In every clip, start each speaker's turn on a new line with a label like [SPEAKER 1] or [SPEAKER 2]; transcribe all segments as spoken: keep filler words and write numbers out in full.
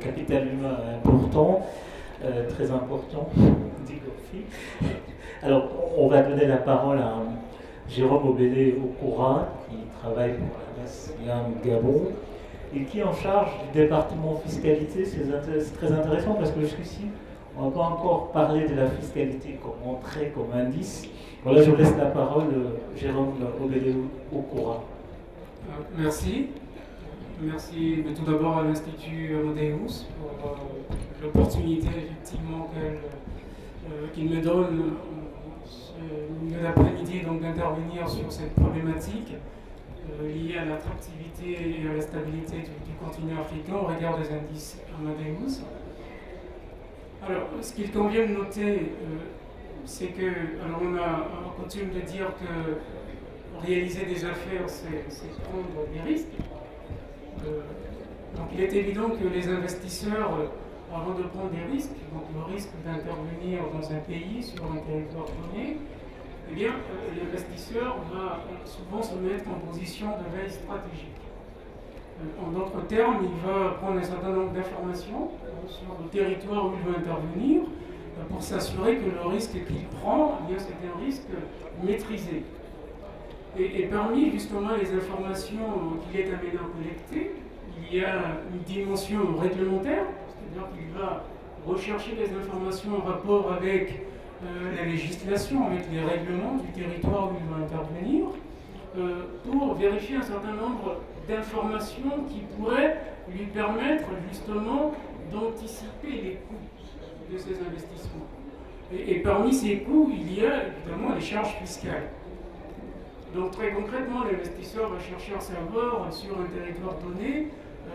[SPEAKER 1] capital humain important, euh, très important, dit Gorfi. Alors, on va donner la parole à Jérôme Obédé-Okura, qui travaille pour la Nassliam Gabon, et qui est en charge du département fiscalité. C'est très intéressant parce que jusqu'ici, on n'a pas encore parlé de la fiscalité comme entrée, comme indice. Voilà, je vous laisse la parole, Jérôme Obédé-Okura.
[SPEAKER 2] Merci. Merci tout d'abord à l'Institut Amadeus pour euh, l'opportunité effectivement qu'il euh, qu'il me donne euh, l'après-midi d'intervenir sur cette problématique euh, liée à l'attractivité et à la stabilité du, du continent africain au regard des indices Amadeus. Alors, ce qu'il convient de noter, euh, c'est que, alors on a coutume de dire que réaliser des affaires, c'est prendre des risques. Euh, donc il est évident que les investisseurs, euh, avant de prendre des risques, donc le risque d'intervenir dans un pays, sur un territoire donné, eh bien, euh, l'investisseur va souvent se mettre en position de veille stratégique. Euh, en d'autres termes, il va prendre un certain nombre d'informations euh, sur le territoire où il veut intervenir euh, pour s'assurer que le risque qu'il prend, eh bien, c'est un risque maîtrisé. Et, et parmi justement les informations qu'il est amené à collecter, il y a une dimension réglementaire, c'est-à-dire qu'il va rechercher des informations en rapport avec euh, la législation, avec les règlements du territoire où il va intervenir, euh, pour vérifier un certain nombre d'informations qui pourraient lui permettre justement d'anticiper les coûts de ces investissements. Et, et parmi ces coûts, il y a évidemment les charges fiscales. Donc très concrètement, l'investisseur va chercher à savoir sur un territoire donné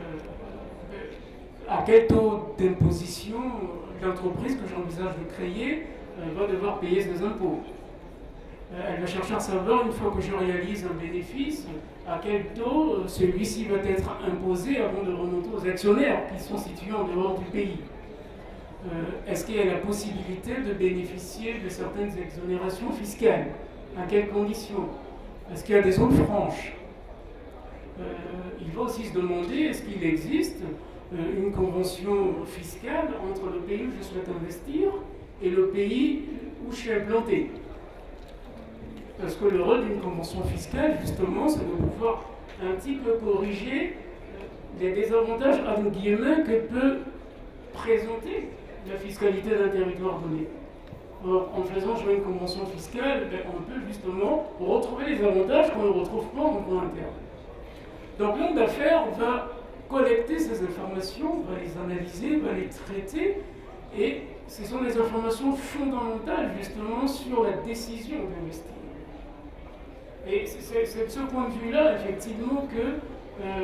[SPEAKER 2] euh, à quel taux d'imposition l'entreprise que j'envisage de créer euh, va devoir payer ses impôts. Euh, elle va chercher à savoir, une fois que je réalise un bénéfice, à quel taux euh, celui-ci va être imposé avant de remonter aux actionnaires qui sont situés en dehors du pays. Euh, Est-ce qu'il y a la possibilité de bénéficier de certaines exonérations fiscales? À quelles conditions? Est-ce qu'il y a des zones franches? euh, Il va aussi se demander, est-ce qu'il existe euh, une convention fiscale entre le pays où je souhaite investir et le pays où je suis implanté? Parce que le rôle d'une convention fiscale, justement, c'est de pouvoir un petit peu corriger les désavantages, entre guillemets, que peut présenter la fiscalité d'un territoire donné. Or, en faisant jouer une convention fiscale, ben, on peut justement retrouver les avantages qu'on ne retrouve pas en droit interne. Donc l'homme d'affaires va collecter ces informations, va les analyser, va les traiter, et ce sont des informations fondamentales justement sur la décision d'investir. Et c'est de ce point de vue-là, effectivement, que euh,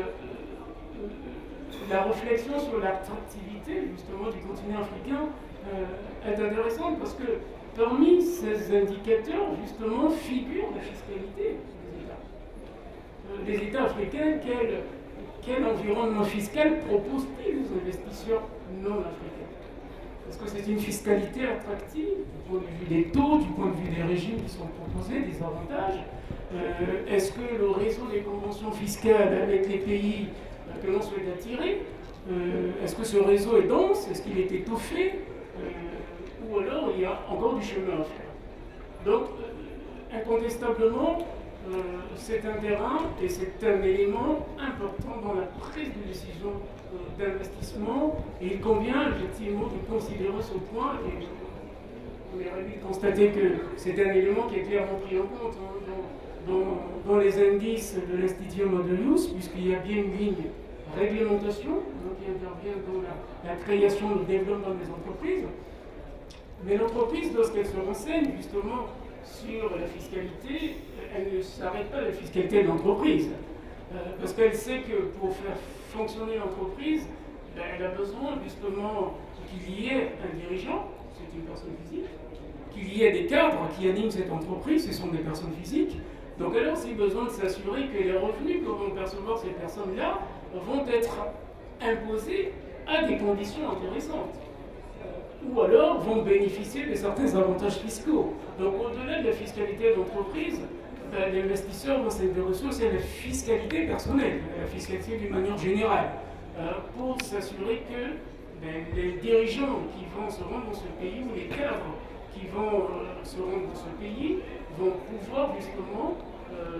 [SPEAKER 2] la réflexion sur l'attractivité justement du continent africain Euh, est intéressante parce que parmi ces indicateurs, justement, figure la fiscalité des États. Euh, les États africains, quel, quel environnement fiscal proposent-ils aux investisseurs non africains? Est-ce que c'est une fiscalité attractive du point de vue des taux, du point de vue des régimes qui sont proposés, des avantages? euh, Est-ce que le réseau des conventions fiscales avec les pays euh, que l'on souhaite attirer, euh, est-ce que ce réseau est dense? Est-ce qu'il est étoffé? Euh, ou alors il y a encore du chemin à faire. Donc, euh, incontestablement, euh, c'est un terrain et c'est un élément important dans la prise de décision euh, d'investissement, et il convient effectivement de considérer ce point, et on est ravi de constater que c'est un élément qui est clairement pris en compte hein, dans, dans, dans les indices de l'Institut Amadeus, puisqu'il y a bien une ligne réglementation, donc qui intervient dans la, la création, le développement des entreprises. Mais l'entreprise, lorsqu'elle se renseigne justement sur la fiscalité, elle ne s'arrête pas à la fiscalité de l'entreprise. Euh, parce qu'elle sait que pour faire fonctionner l'entreprise, ben, elle a besoin justement qu'il y ait un dirigeant, c'est une personne physique, qu'il y ait des cadres qui animent cette entreprise, ce sont des personnes physiques. Donc elle a aussi besoin de s'assurer que les revenus que vont percevoir ces personnes-là vont être imposés à des conditions intéressantes, ou alors vont bénéficier de certains avantages fiscaux. Donc au-delà de la fiscalité de l'entreprise, ben, l'investisseur va s'intéresser aussi à la fiscalité personnelle, à la fiscalité d'une manière générale, euh, pour s'assurer que ben, les dirigeants qui vont se rendre dans ce pays, ou les cadres qui vont euh, se rendre dans ce pays, vont pouvoir justement euh,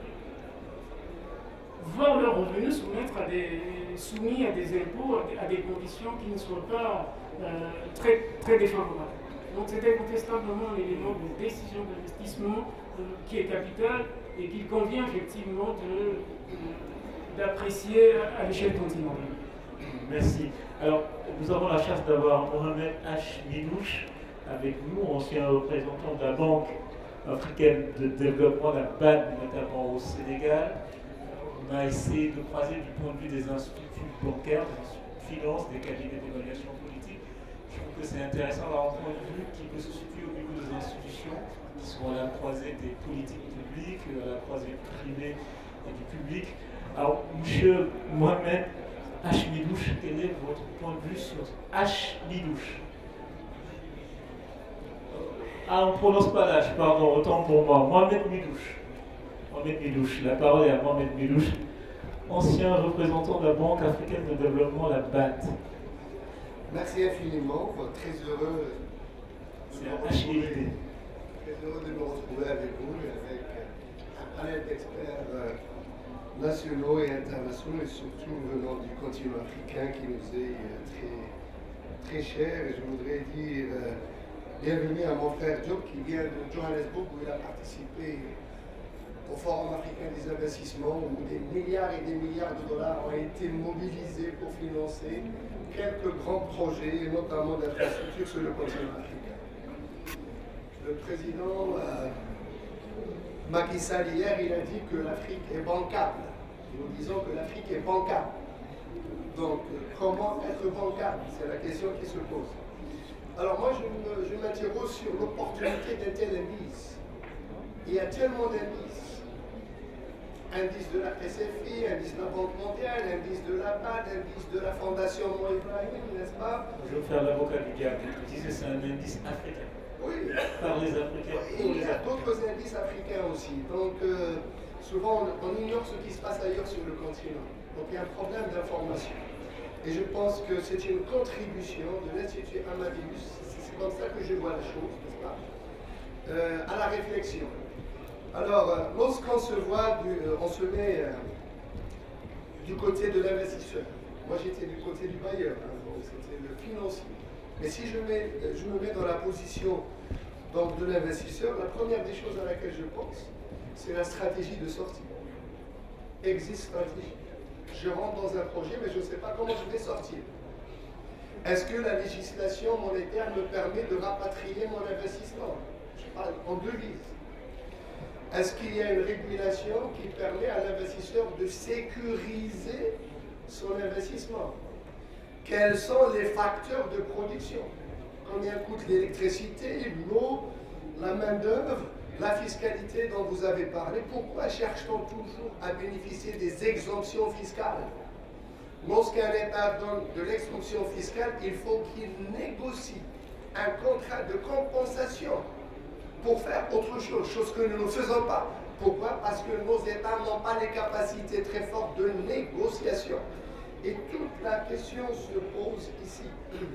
[SPEAKER 2] voir leurs revenus soumettre à des, soumis à des impôts, à des, à des conditions qui ne soient pas euh, très, très défavorables. Donc c'est incontestablement un élément de décision d'investissement euh, qui est capital et qu'il convient effectivement d'apprécier à l'échelle continentale.
[SPEAKER 1] Merci. Alors, nous avons la chance d'avoir Mohamed H. Minouche avec nous, ancien représentant de la Banque africaine de développement, la B A D, notamment au Sénégal. On a essayé de croiser du point de vue des instituts bancaires, des instituts de finance, des cabinets d'évaluation politique. Je trouve que c'est intéressant d'avoir un point de vue qui peut se situer au niveau des institutions, qui sont à la croisée des politiques publiques, à la croisée du privé et du public. Alors, monsieur Mohamed H. Minouche, quel est votre point de vue sur H. Minouche? Ah, on ne prononce pas l'H, pardon, autant pour moi. Mohamed Minouche. Mohamed Minouche, la parole est à Mohamed Minouche, ancien représentant de la Banque africaine de développement, la B A D.
[SPEAKER 3] Merci infiniment, très heureux de me retrouver, très heureux de me retrouver avec vous, avec un panel d'experts nationaux et internationaux, et surtout venant du continent africain qui nous est très, très cher. Et je voudrais dire euh, bienvenue à mon frère Diop qui vient de Johannesburg où il a participé au Forum africain des investissements où des milliards et des milliards de dollars ont été mobilisés pour financer quelques grands projets, notamment d'infrastructures sur le continent africain. Le président euh, Macky Sall hier, il a dit que l'Afrique est bancable. Nous disons que l'Afrique est bancable. Donc, comment être bancable? C'est la question qui se pose. Alors moi, je m'interroge sur l'opportunité d'un tel indice. Il y a tellement d'indices. Indice de la S F I, indice de la Banque mondiale, indice de la B A D, indice de la Fondation Mo Ibrahim, n'est-ce pas?
[SPEAKER 1] Je veux faire l'avocat du diable. Je disais c'est un indice africain.
[SPEAKER 3] Oui.
[SPEAKER 1] Par les Africains.
[SPEAKER 3] Et il y a d'autres indices africains aussi. Donc, euh, souvent, on, on ignore ce qui se passe ailleurs sur le continent. Donc, il y a un problème d'information. Et je pense que c'est une contribution de l'Institut Amadeus, c'est comme ça que je vois la chose, n'est-ce pas, euh, à la réflexion. Alors, euh, lorsqu'on se voit, du, euh, on se met euh, du côté de l'investisseur. Moi, j'étais du côté du bailleur, hein, donc c'était le financier. Mais si je, mets, je me mets dans la position donc, de l'investisseur, la première des choses à laquelle je pense, c'est la stratégie de sortie. Exit stratégie. Je rentre dans un projet, mais je ne sais pas comment je vais sortir. Est-ce que la législation monétaire me permet de rapatrier mon investissement? Je parle en devise. Est-ce qu'il y a une régulation qui permet à l'investisseur de sécuriser son investissement? Quels sont les facteurs de production? Combien coûte l'électricité, l'eau, la main-d'œuvre, la fiscalité dont vous avez parlé? Pourquoi cherche-t-on toujours à bénéficier des exemptions fiscales? Lorsqu'un État donne de l'exemption fiscale, il faut qu'il négocie un contrat de compensation pour faire autre chose, chose que nous ne faisons pas. Pourquoi? Parce que nos États n'ont pas les capacités très fortes de négociation. Et toute la question se pose ici.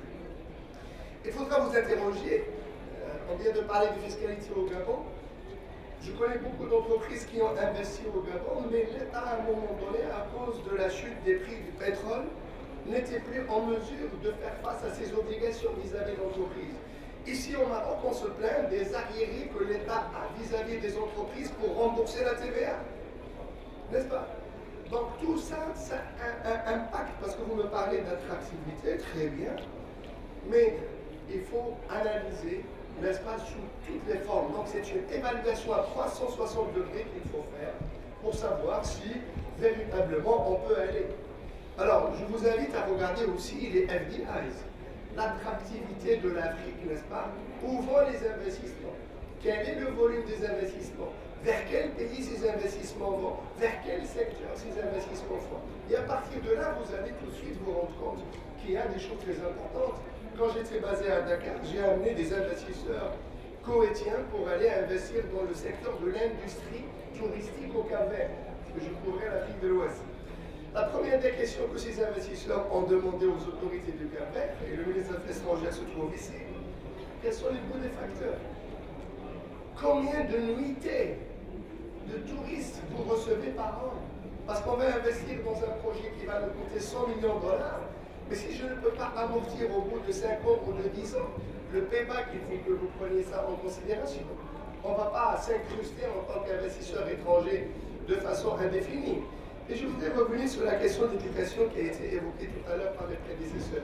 [SPEAKER 3] Il faudra vous interroger. Euh, on vient de parler de fiscalité au Gabon. Je connais beaucoup d'entreprises qui ont investi au Gabon, mais l'État, à un moment donné, à cause de la chute des prix du pétrole, n'était plus en mesure de faire face à ses obligations vis-à-vis de l'entreprise. Ici au Maroc, on se plaint des arriérés que l'État a vis-à-vis des entreprises pour rembourser la T V A. N'est-ce pas? Donc tout ça, ça a un impact, parce que vous me parlez d'attractivité, très bien, mais il faut analyser, n'est-ce pas, sous toutes les formes. Donc c'est une évaluation à trois cent soixante degrés qu'il faut faire pour savoir si véritablement on peut aller. Alors, je vous invite à regarder aussi les F D Is, l'attractivité de l'Afrique, n'est-ce pas? Où vont les investissements? Quel est le volume des investissements? Vers quel pays ces investissements vont? Vers quel secteur ces investissements vont? Et à partir de là, vous allez tout de suite vous rendre compte qu'il y a des choses très importantes. Quand j'étais basé à Dakar, j'ai amené des investisseurs koweïtiens pour aller investir dans le secteur de l'industrie touristique au Cap-Vert, parce que je couvrais l'Afrique de l'Ouest. La première des questions que ces investisseurs ont demandé aux autorités du Cap-Vert, et le ministre des Affaires étrangères se trouve ici, quels sont les coûts des facteurs? Combien de nuitées de touristes vous recevez par an? Parce qu'on va investir dans un projet qui va nous coûter cent millions de dollars, mais si je ne peux pas amortir au bout de cinq ans ou de dix ans, le payback, il faut que vous preniez ça en considération. On ne va pas s'incruster en tant qu'investisseur étranger de façon indéfinie. Et je voudrais revenir sur la question d'éducation qui a été évoquée tout à l'heure par les prédécesseurs.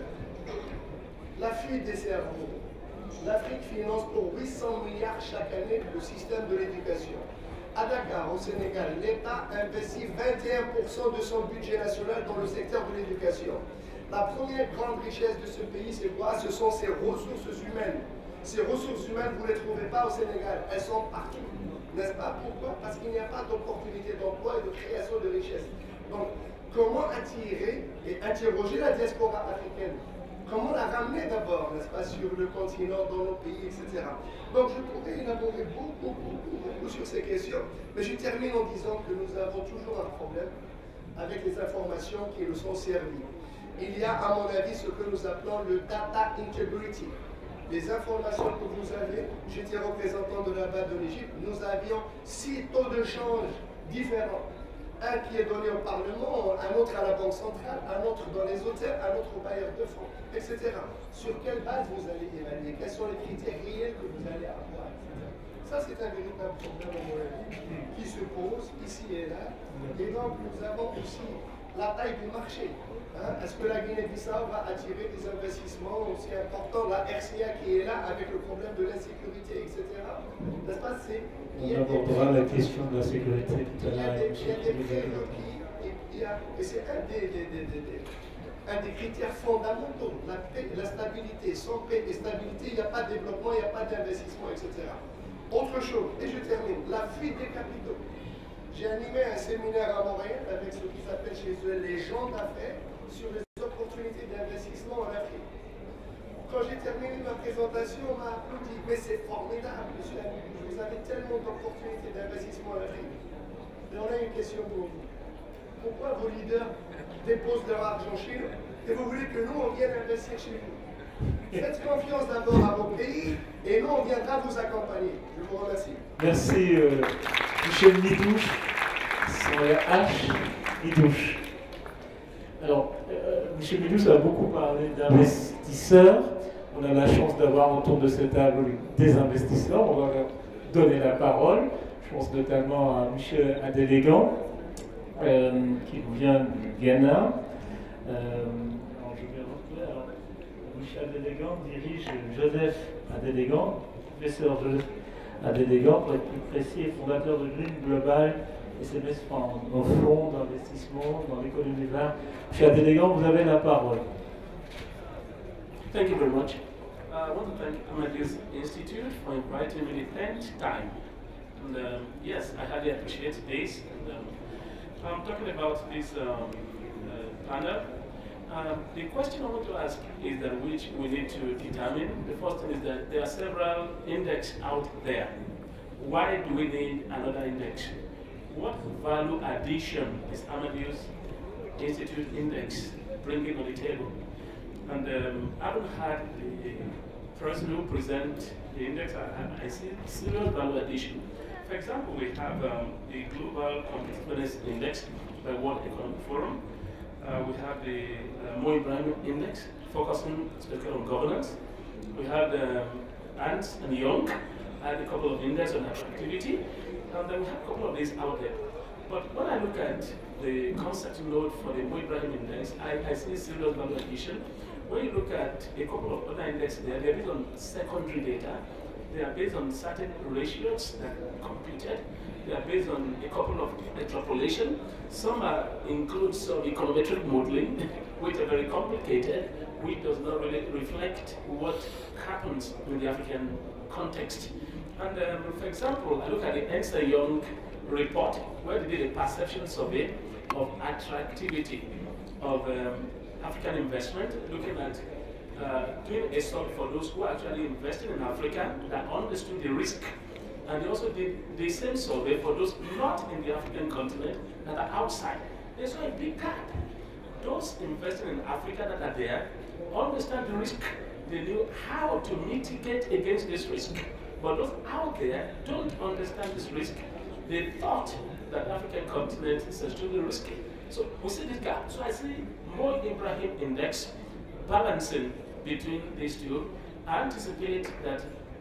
[SPEAKER 3] La fuite des cerveaux. L'Afrique finance pour huit cents milliards chaque année le système de l'éducation. À Dakar, au Sénégal, l'État investit vingt et un pour cent de son budget national dans le secteur de l'éducation. La première grande richesse de ce pays, c'est quoi? Ce sont ses ressources humaines. Ces ressources humaines, vous ne les trouvez pas au Sénégal. Elles sont partout. N'est-ce pas? Pourquoi? Parce qu'il n'y a pas d'opportunité d'emploi et de création de richesse. Donc, comment attirer et interroger la diaspora africaine? Comment la ramener d'abord, n'est-ce pas, sur le continent, dans nos pays, et cetera. Donc, je pourrais élaborer beaucoup, beaucoup, beaucoup sur ces questions, mais je termine en disant que nous avons toujours un problème avec les informations qui nous sont servies. Il y a, à mon avis, ce que nous appelons le data integrity. Les informations que vous avez, j'étais représentant de là-bas de l'Égypte, nous avions six taux de change différents. Un qui est donné au Parlement, un autre à la Banque centrale, un autre dans les hôtels, un autre au bailleur de fonds, et cetera. Sur quelle base vous allez évaluer? Quels sont les critères réels que vous allez avoir? Ça, c'est un véritable problème, à mon avis, qui se pose ici et là. Et donc, nous avons aussi la taille du marché. Hein? Est-ce que la Guinée-Bissau va attirer des investissements aussi importants? La R C A qui est là avec le problème de l'insécurité, et cetera. N'est-ce pas?
[SPEAKER 1] On abordera la question de la sécurité tout à l'heure.
[SPEAKER 3] Il y a des prérequis, et c'est un des, des, des, des, des, un des critères fondamentaux. La paix et la stabilité. Sans paix et stabilité, il n'y a pas de développement, il n'y a pas d'investissement, et cetera. Autre chose, et je termine, la fuite des capitaux. J'ai animé un séminaire à Montréal avec ce qui s'appelle chez eux les gens d'affaires sur les opportunités d'investissement en Afrique. Quand j'ai terminé ma présentation, on m'a applaudi. Mais c'est formidable, monsieur Amidou. Vous avez tellement d'opportunités d'investissement en Afrique. Mais on a une question pour vous. Pourquoi vos leaders déposent leur argent chez nous et vous voulez que nous, on vienne investir chez vous? Faites confiance d'abord à vos pays et nous, on viendra vous accompagner. Je vous remercie.
[SPEAKER 1] Merci, euh, Michel Midouche, sans le H, Midouche. Alors, euh, Michel Midouche a beaucoup parlé d'investisseurs. On a la chance d'avoir autour de cette table des investisseurs. On va leur donner la parole. Je pense notamment à Michel Adélégan, euh, qui vient du Ghana. Euh, alors, je vais retrouver. Alors, Michel Adélégan dirige Joseph Adélégan, professeur Joseph Adélégan, pour être plus précis, est fondateur de Green Global et ses messes en fonds d'investissement dans l'économie verte. Michel Adélégan, vous avez la parole.
[SPEAKER 4] Thank you very much. Uh, I want to thank Amadeus Institute for inviting me the tenth time. And um, yes, I highly appreciate this. And, um, I'm talking about this um, uh, panel. Um, the question I want to ask is that which we need to determine. The first thing is that there are several indexes out there. Why do we need another index? What value addition is Amadeus Institute index bringing on the table? And um, I haven't had the person who present the index. I, I see serious value addition. For example, we have um, the Global Competitiveness Index by World Economic Forum. Uh, we have the uh, Mo Ibrahim Index, focusing especially on governance. We have the um, Ernst and Young, had a couple of indexes on activity, and then we have a couple of these out there. But when I look at the concept node for the Mo Ibrahim Index, I, I see serious value addition. When you look at a couple of other indexes there, they're based on secondary data. They are based on certain ratios that are computed. They are based on a couple of extrapolation. Some are, include some econometric modeling, which are very complicated, which does not really reflect what happens in the African context. And um, for example, I look at the Ernst and Young report, where they did a perception survey of attractivity of um, African investment, looking at uh, doing a survey for those who are actually investing in Africa that understood the risk. And they also did the same survey for those not in the African continent that are outside. There's a big gap. Those investing in Africa that are there understand the risk. They know how to mitigate against this risk. But those out there don't understand this risk. They thought that African continent is extremely risky. So we see this gap. So I see Mo Ibrahim Index balancing between these two. I anticipate that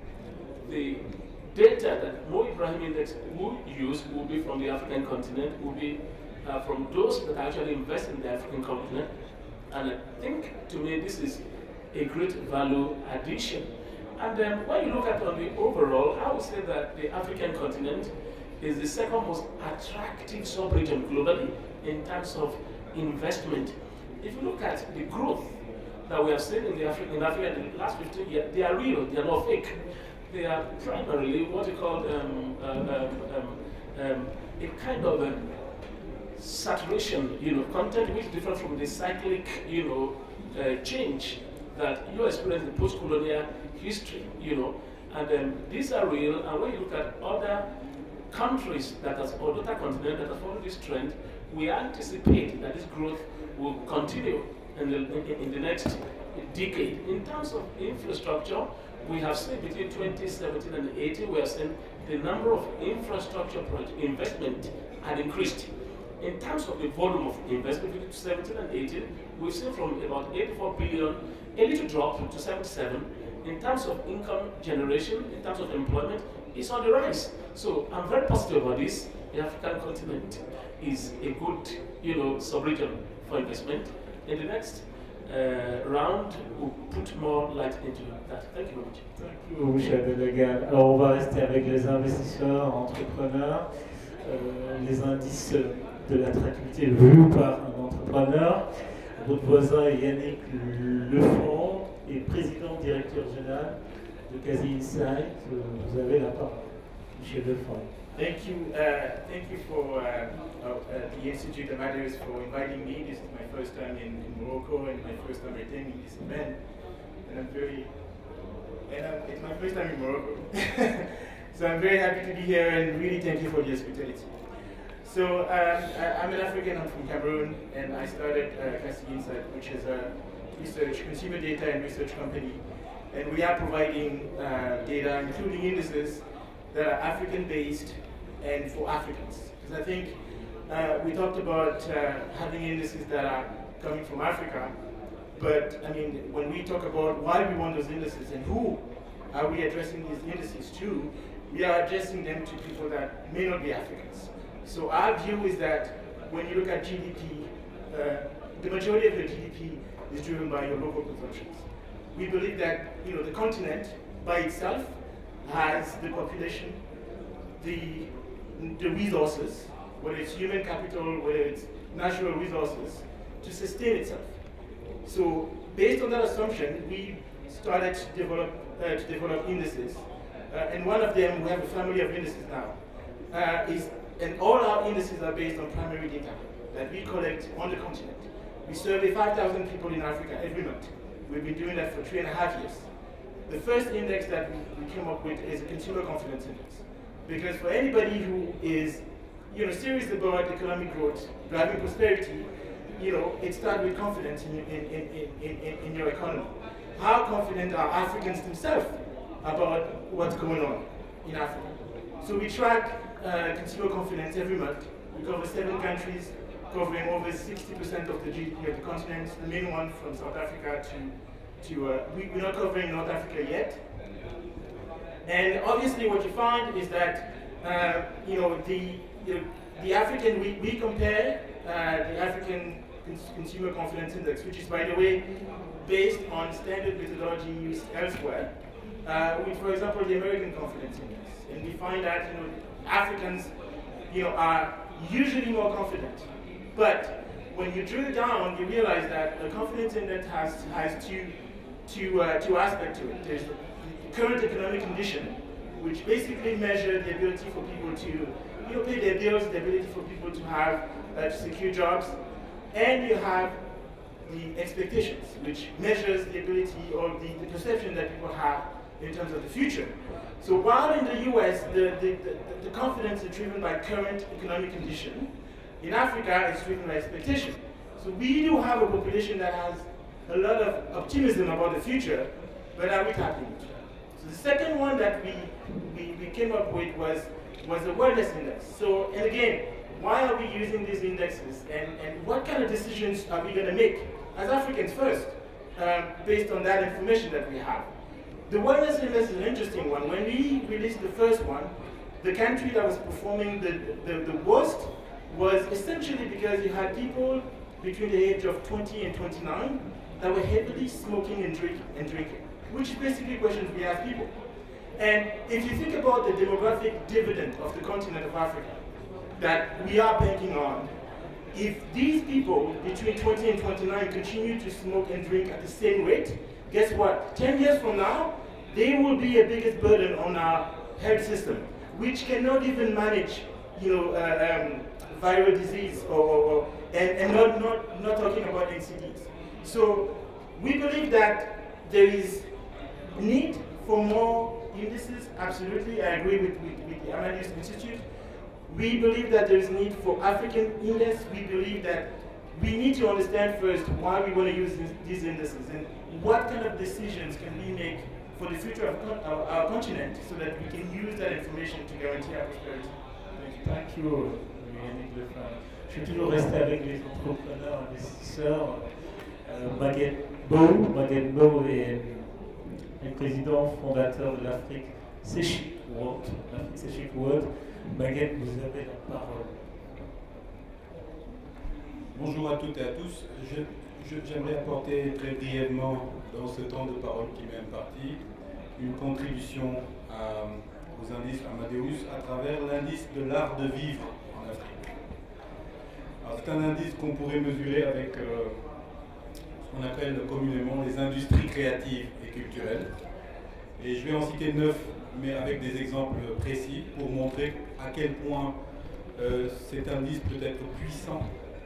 [SPEAKER 4] the data that Mo Ibrahim Index will use will be from the African continent, will be uh, from those that actually invest in the African continent. And I think, to me, this is a great value addition. And then when you look at on the overall, I would say that the African continent is the second most attractive sub-region globally in terms of investment. If you look at the growth that we have seen in, the Afri in Africa in the last fifteen years, they are real, they are not fake. They are primarily what you call um, uh, um, um, um, a kind of um, saturation, you know, content which is different from the cyclic, you know, uh, change that you experience in post-colonial history, you know, and um, these are real. And when you look at other countries that has, or other continents that have followed this trend, we anticipate that this growth will continue in the, in, in the next decade. In terms of infrastructure, we have seen between twenty seventeen and eighteen, we have seen the number of infrastructure project investment had increased. In terms of the volume of investment between seventeen and eighteen, we've seen from about eighty-four billion, a little drop to seventy-seven. In terms of income generation, in terms of employment, it's on the rise. So I'm very positive about this. The African continent is a good, you know, sub-region for investment. In the next uh, round, we'll put more light into that. Thank you very much.
[SPEAKER 1] Thank you, Michel Denegan. Alors, on va rester avec les investisseurs, entrepreneurs, euh, les indices de l'attractivité vus par un entrepreneur. Votre voisin est Yannick Lefond, et président directeur général de Quasi Insight. Vous avez la parole, Michel Lefond.
[SPEAKER 5] Thank you, uh, thank you for uh, uh, the Institute Amadeus for inviting me. This is my first time in, in Morocco and my first time attending this event, and I'm very, and I'm, it's my first time in Morocco. So I'm very happy to be here and really thank you for the hospitality. So um, I, I'm an African, I'm from Cameroon, and I started uh, Quasi Insight, which is a research, consumer data and research company, and we are providing uh, data, including indices, that are African-based and for Africans. Because I think uh, we talked about uh, having indices that are coming from Africa, but I mean, when we talk about why we want those indices and who are we addressing these indices to, we are addressing them to people that may not be Africans. So our view is that when you look at G D P, uh, the majority of your G D P is driven by your local consumptions. We believe that, you know, the continent by itself has the population, the, the resources, whether it's human capital, whether it's natural resources, to sustain itself. So based on that assumption, we started to develop, uh, to develop indices. Uh, and one of them, we have a family of indices now, uh, is, and all our indices are based on primary data that we collect on the continent. We survey five thousand people in Africa every month. We've been doing that for three and a half years. The first index that we came up with is a consumer confidence index. Because for anybody who is, you know, serious about economic growth, driving prosperity, you know, it starts with confidence in, in, in, in, in, in your economy. How confident are Africans themselves about what's going on in Africa? So we track uh, consumer confidence every month. We cover seven countries, covering over sixty percent of the G D P of the continent, the main one from South Africa to To, uh, we, we're not covering North Africa yet. And obviously what you find is that, uh, you know, the, the, the African, we, we compare uh, the African cons Consumer Confidence Index, which is, by the way, based on standard methodology used elsewhere, uh, with, for example, the American Confidence Index. And we find that, you know, Africans, you know, are usually more confident. But when you drill down, you realize that the confidence index has, has two Two, uh, two aspects to it. There's the current economic condition, which basically measures the ability for people to, you know, pay their bills, the ability for people to have uh, to secure jobs, and you have the expectations, which measures the ability or the, the perception that people have in terms of the future. So while in the U S, the, the, the, the confidence is driven by current economic condition, In Africa, it's driven by expectation. So we do have a population that has a lot of optimism about the future, but are we tapping into that? So the second one that we, we, we came up with was, was the wellness index. So, and again, why are we using these indexes, and, and what kind of decisions are we going to make as Africans first, um, based on that information that we have? The wellness index is an interesting one. When we released the first one, the country that was performing the, the, the worst was essentially because you had people between the age of twenty and twenty-nine that were heavily smoking and drinking, and drinking, which is basically questions we ask people. And if you think about the demographic dividend of the continent of Africa that we are banking on, if these people between twenty and twenty-nine continue to smoke and drink at the same rate, guess what? ten years from now, they will be a biggest burden on our health system, which cannot even manage, you know, uh, um, viral disease, or, or, or and, and not, not, not talking about N C Ds. So we believe that there is need for more indices. Absolutely, I agree with, with, with the Amadeus Institute. We believe that there is need for African index. We believe that we need to understand first why we want to use this, these indices, and what kind of decisions can we make for the future of our, our continent, so that we can use that information to guarantee our prosperity.
[SPEAKER 1] Thank you, Yannick Lefebvre. Je suis toujours resté avec les entrepreneurs, investisseurs. Euh, Maguette Beau, Maguette Beau est, est le président fondateur de l'Afrique Sechic World. L'Afrique Sechic World. Maguette, vous avez la parole.
[SPEAKER 6] Bonjour à toutes et à tous. Je, je, j'aimerais apporter très brièvement, dans ce temps de parole qui m'est imparti, une contribution à, aux indices Amadeus à travers l'indice de l'art de vivre en Afrique. Alors, c'est un indice qu'on pourrait mesurer avec euh, ce qu'on appelle communément les industries créatives et culturelles. Et je vais en citer neuf, mais avec des exemples précis pour montrer à quel point euh, cet indice peut être puissant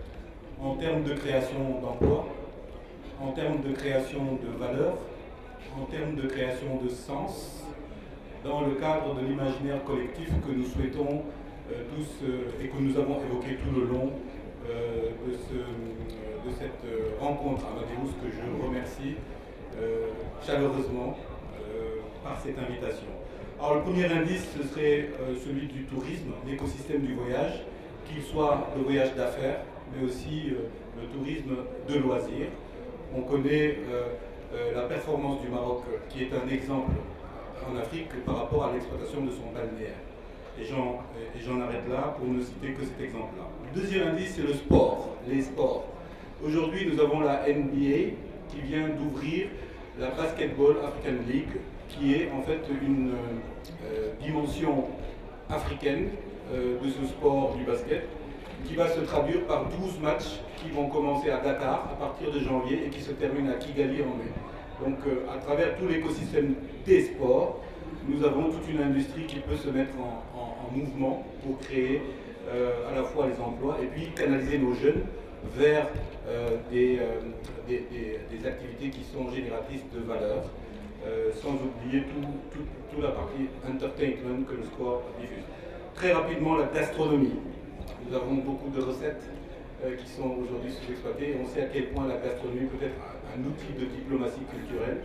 [SPEAKER 6] en termes de création d'emplois, en termes de création de valeurs, en termes de création de sens, dans le cadre de l'imaginaire collectif que nous souhaitons euh, tous euh, et que nous avons évoqué tout le long euh, de, ce, de cette euh, rencontre Amadeus, que je remercie euh, chaleureusement euh, par cette invitation. Alors le premier indice, ce serait euh, celui du tourisme, l'écosystème du voyage, qu'il soit le voyage d'affaires, mais aussi euh, le tourisme de loisirs. On connaît euh, euh, la performance du Maroc, qui est un exemple en Afrique par rapport à l'exploitation de son balnéaire. Et j'en, et j'en arrête là pour ne citer que cet exemple-là. Le deuxième indice, c'est le sport, les sports. Aujourd'hui, nous avons la N B A qui vient d'ouvrir la Basketball African League, qui est en fait une euh, dimension africaine euh, de ce sport du basket, qui va se traduire par douze matchs qui vont commencer à Dakar à partir de janvier et qui se terminent à Kigali en mai. Donc euh, à travers tout l'écosystème des sports, nous avons toute une industrie qui peut se mettre en, en, en mouvement pour créer euh, à la fois les emplois et puis canaliser nos jeunes vers euh, des, euh, des, des, des activités qui sont génératrices de valeur, euh, sans oublier toute tout, tout la partie entertainment que le sport diffuse. Très rapidement, la gastronomie. Nous avons beaucoup de recettes euh, qui sont aujourd'hui sous-exploitées, et on sait à quel point la gastronomie peut être un, un outil de diplomatie culturelle.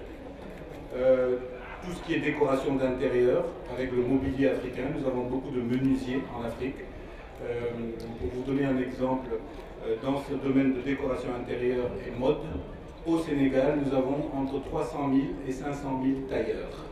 [SPEAKER 6] Euh, tout ce qui est décoration d'intérieur, avec le mobilier africain, nous avons beaucoup de menuisiers en Afrique. Euh, pour vous donner un exemple, euh, dans ce domaine de décoration intérieure et mode, au Sénégal, nous avons entre trois cent mille et cinq cent mille tailleurs.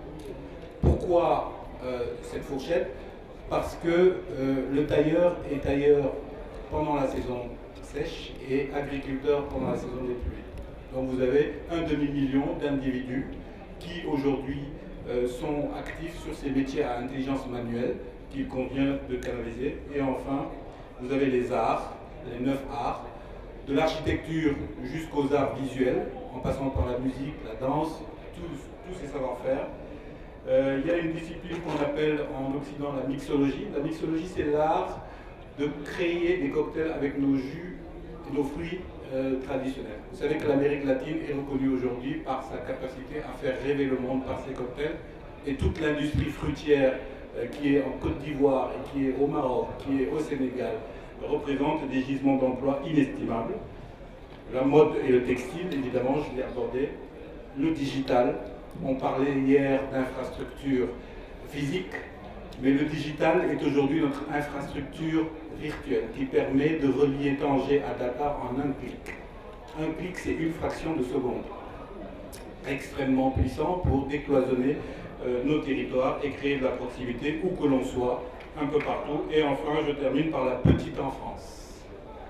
[SPEAKER 6] Pourquoi euh, cette fourchette? Parce que euh, le tailleur est tailleur pendant la saison sèche et agriculteur pendant la saison des pluies. Donc vous avez un demi-million d'individus qui aujourd'hui euh, sont actifs sur ces métiers à intelligence manuelle qu'il convient de canaliser. Et enfin, vous avez les arts, les neuf arts, de l'architecture jusqu'aux arts visuels, en passant par la musique, la danse, tous, tous ces savoir-faire. Euh, il y a une discipline qu'on appelle en Occident la mixologie. La mixologie, c'est l'art de créer des cocktails avec nos jus et nos fruits euh, traditionnels. Vous savez que l'Amérique latine est reconnue aujourd'hui par sa capacité à faire rêver le monde par ses cocktails. Et toute l'industrie fruitière euh, qui est en Côte d'Ivoire et qui est au Maroc, qui est au Sénégal, représentent des gisements d'emplois inestimables. La mode et le textile, évidemment, je l'ai abordé. Le digital, on parlait hier d'infrastructure physique, mais le digital est aujourd'hui notre infrastructure virtuelle qui permet de relier Tanger à Dakar en un clic. Un clic, c'est une fraction de seconde. Extrêmement puissant pour décloisonner euh, nos territoires et créer de la proximité où que l'on soit, un peu partout. Et enfin, je termine par la petite enfance.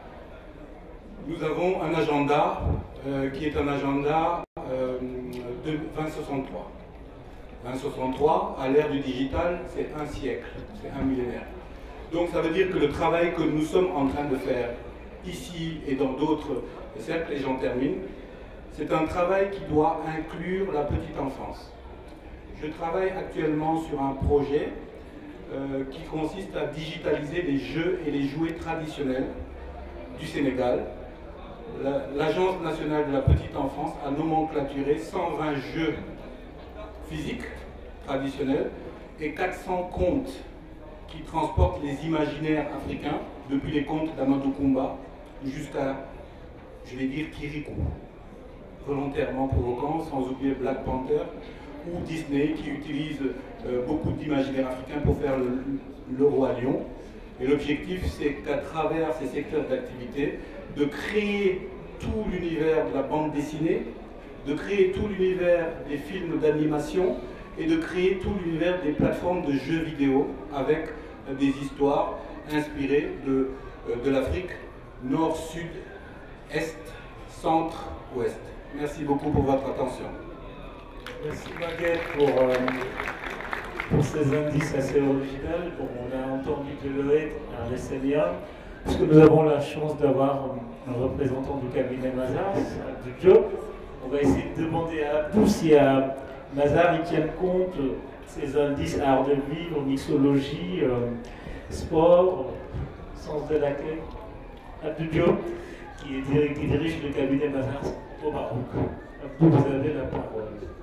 [SPEAKER 6] Nous avons un agenda euh, qui est un agenda euh, de vingt soixante-trois. vingt soixante-trois, à l'ère du digital, c'est un siècle, c'est un millénaire. Donc ça veut dire que le travail que nous sommes en train de faire ici et dans d'autres cercles, et j'en termine, c'est un travail qui doit inclure la petite enfance. Je travaille actuellement sur un projet euh, qui consiste à digitaliser les jeux et les jouets traditionnels du Sénégal. L'Agence nationale de la petite enfance a nomenclaturé cent vingt jeux physiques traditionnels et quatre cents contes qui transportent les imaginaires africains, depuis les contes d'Amadou Koumba jusqu'à, je vais dire, Kirikou, volontairement provocant, sans oublier Black Panther, ou Disney qui utilise euh, beaucoup d'imaginaires africains pour faire le, le roi lion. Et l'objectif, c'est qu'à travers ces secteurs d'activité, de créer tout l'univers de la bande dessinée, de créer tout l'univers des films d'animation et de créer tout l'univers des plateformes de jeux vidéo avec euh, des histoires inspirées de, euh, de l'Afrique, nord, sud, est, centre, ouest. Merci beaucoup pour votre attention.
[SPEAKER 1] Merci Maguette pour, euh, pour ces indices assez originaux. Bon, on a entendu Deloitte, un Lessénia, puisque nous avons la chance d'avoir un représentant du cabinet Mazars, Abdou Diop. On va essayer de demander à Abdou si à Mazars il tient compte de ces indices art de vivre, mixologie, euh, sport, sens de l'accueil. Abdou Diop, qui, est, qui dirige le cabinet Mazars au Maroc. Abdou, vous avez la parole.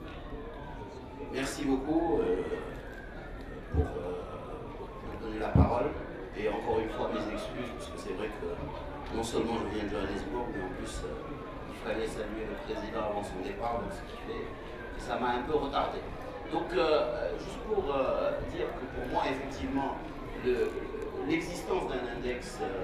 [SPEAKER 7] Merci beaucoup euh, pour euh, me donner la parole. Et encore une fois, mes excuses, parce que c'est vrai que non seulement je viens de Johannesburg, mais en plus, euh, il fallait saluer le président avant son départ, donc ce qui fait que ça m'a un peu retardé. Donc, euh, juste pour euh, dire que pour moi, effectivement, l'existence le, d'un index euh,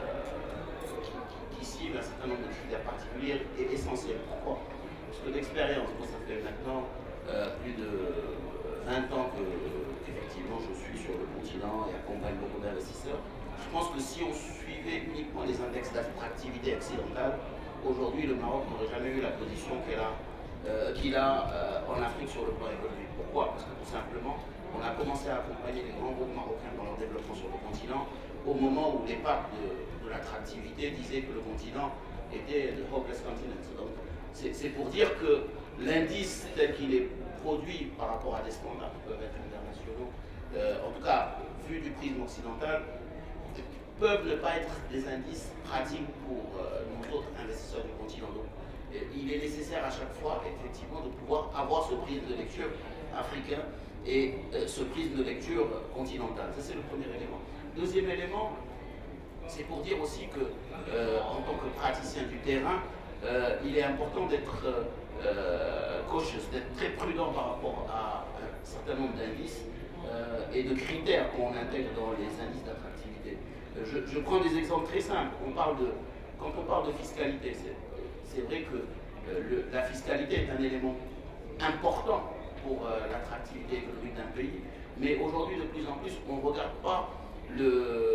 [SPEAKER 7] qui cible un certain nombre de critères particuliers est essentielle. Pourquoi? Parce que d'expérience, moi, ça fait maintenant Euh, plus de vingt ans que, qu'effectivement je suis sur le continent et accompagne beaucoup d'investisseurs. Je pense que si on suivait uniquement les index d'attractivité occidentale, aujourd'hui le Maroc n'aurait jamais eu la position qu'il a, euh, qu'il a euh, en Afrique sur le plan économique. Pourquoi? Parce que tout simplement, on a commencé à accompagner les grands groupes marocains dans leur développement sur le continent au moment où les papes de, de l'attractivité disaient que le continent était the hopeless continent. Donc c'est pour dire que l'indice tel qu'il est produit par rapport à des standards qui peuvent être internationaux, euh, en tout cas vu du prisme occidental, peuvent ne pas être des indices pratiques pour euh, nos autres investisseurs du continent. Donc, euh, il est nécessaire à chaque fois effectivement de pouvoir avoir ce prisme de lecture africain et euh, ce prisme de lecture continental. Ça c'est le premier élément. Deuxième élément, c'est pour dire aussi que euh, en tant que praticien du terrain, euh, il est important d'être euh, Euh, cautious, d'être très prudent par rapport à un certain nombre d'indices euh, et de critères qu'on intègre dans les indices d'attractivité. Euh, je, je prends des exemples très simples. On parle de, quand on parle de fiscalité, c'est vrai que euh, le, la fiscalité est un élément important pour euh, l'attractivité économique d'un pays, mais aujourd'hui de plus en plus on ne regarde pas le,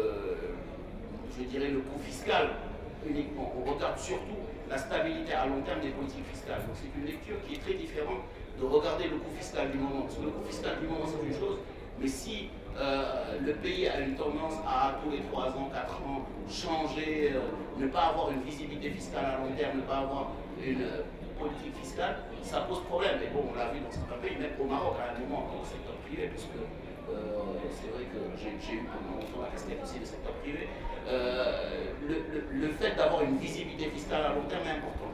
[SPEAKER 7] je dirais, le coût fiscal uniquement, on regarde surtout la stabilité à long terme des politiques fiscales. Donc c'est une lecture qui est très différente de regarder le coût fiscal du moment. Parce que le coût fiscal du moment c'est une chose, mais si euh, le pays a une tendance à tous les trois ans, quatre ans, changer, euh, ne pas avoir une visibilité fiscale à long terme, ne pas avoir une euh, politique fiscale, ça pose problème. Et bon, on l'a vu dans certains pays, même au Maroc à un moment, dans le secteur privé, puisque euh, c'est vrai que j'ai eu pendant longtemps la casquette aussi du secteur privé. Euh, le, le, le fait d'avoir une visibilité fiscale à long terme est important.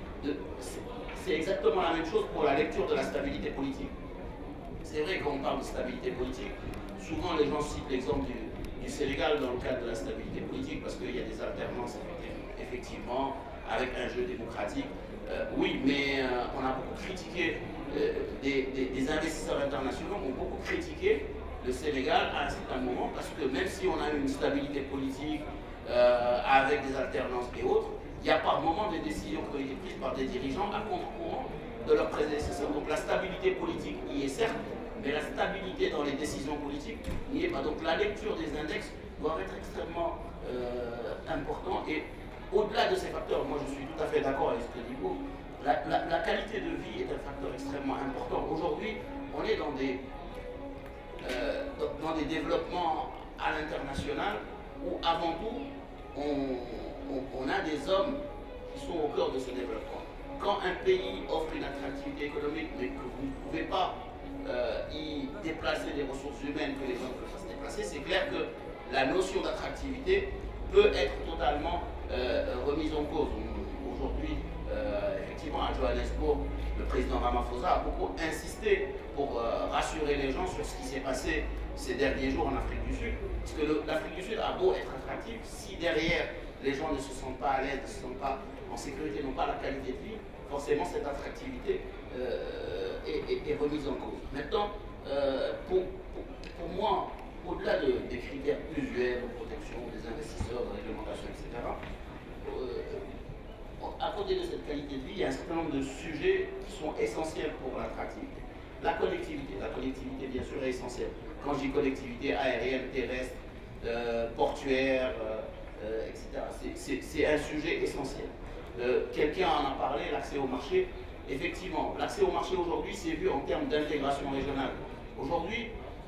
[SPEAKER 7] C'est exactement la même chose pour la lecture de la stabilité politique. C'est vrai qu'on parle de stabilité politique, souvent les gens citent l'exemple du, du Sénégal dans le cadre de la stabilité politique, parce qu'il y a des alternances effectivement avec un jeu démocratique. Euh, oui, mais euh, on a beaucoup critiqué, euh, des, des, des investisseurs internationaux ont beaucoup critiqué le Sénégal à un certain moment, parce que même si on a une stabilité politique euh, avec des alternances et autres, il y a par moment des décisions qui ont été prises par des dirigeants à contre-courant de leurs prédécesseurs. Donc la stabilité politique y est certes, mais la stabilité dans les décisions politiques n'y est pas. Donc la lecture des index doit être extrêmement euh, importante. Et au-delà de ces facteurs, moi je suis tout à fait d'accord avec ce que dit Hugo, la, la, la qualité de vie est un facteur extrêmement important. Aujourd'hui, on est dans des, euh, dans, dans des développements à l'international où avant tout, on, on, on a des hommes qui sont au cœur de ce développement. Quand un pays offre une attractivité économique, mais que vous ne pouvez pas euh, y déplacer des ressources humaines, que les gens peuvent se déplacer, c'est clair que la notion d'attractivité peut être totalement euh, remise en cause. Aujourd'hui, euh, effectivement, à Johannesburg, le président Ramaphosa a beaucoup insisté pour euh, rassurer les gens sur ce qui s'est passé ces derniers jours en Afrique du Sud. Parce que l'Afrique du Sud a beau être attractive, si derrière les gens ne se sentent pas à l'aise, ne se sentent pas en sécurité, n'ont pas la qualité de vie, forcément cette attractivité euh, est, est, est remise en cause. Maintenant, euh, pour, pour, pour moi, au-delà de, des critères usuels de protection des investisseurs, de réglementation, et cetera, euh, à côté de cette qualité de vie, il y a un certain nombre de sujets qui sont essentiels pour l'attractivité. La connectivité, la connectivité bien sûr est essentielle. Quand je dis connectivité aérienne, terrestre, euh, portuaire, euh, euh, et cetera, c'est un sujet essentiel. Euh, Quelqu'un en a parlé, l'accès au marché. Effectivement, l'accès au marché aujourd'hui, c'est vu en termes d'intégration régionale. Aujourd'hui,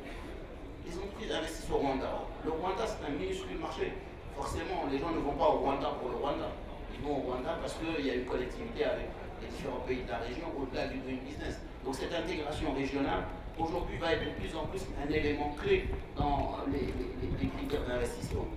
[SPEAKER 7] les entreprises investissent au Rwanda. Le Rwanda, c'est un minuscule marché. Forcément, les gens ne vont pas au Rwanda pour le Rwanda. Ils vont au Rwanda parce qu'il y a une connectivité avec les différents pays de la région au-delà du doing business. Donc cette intégration régionale, aujourd'hui, va être de plus en plus un élément clé dans les, les, les critères d'investissement.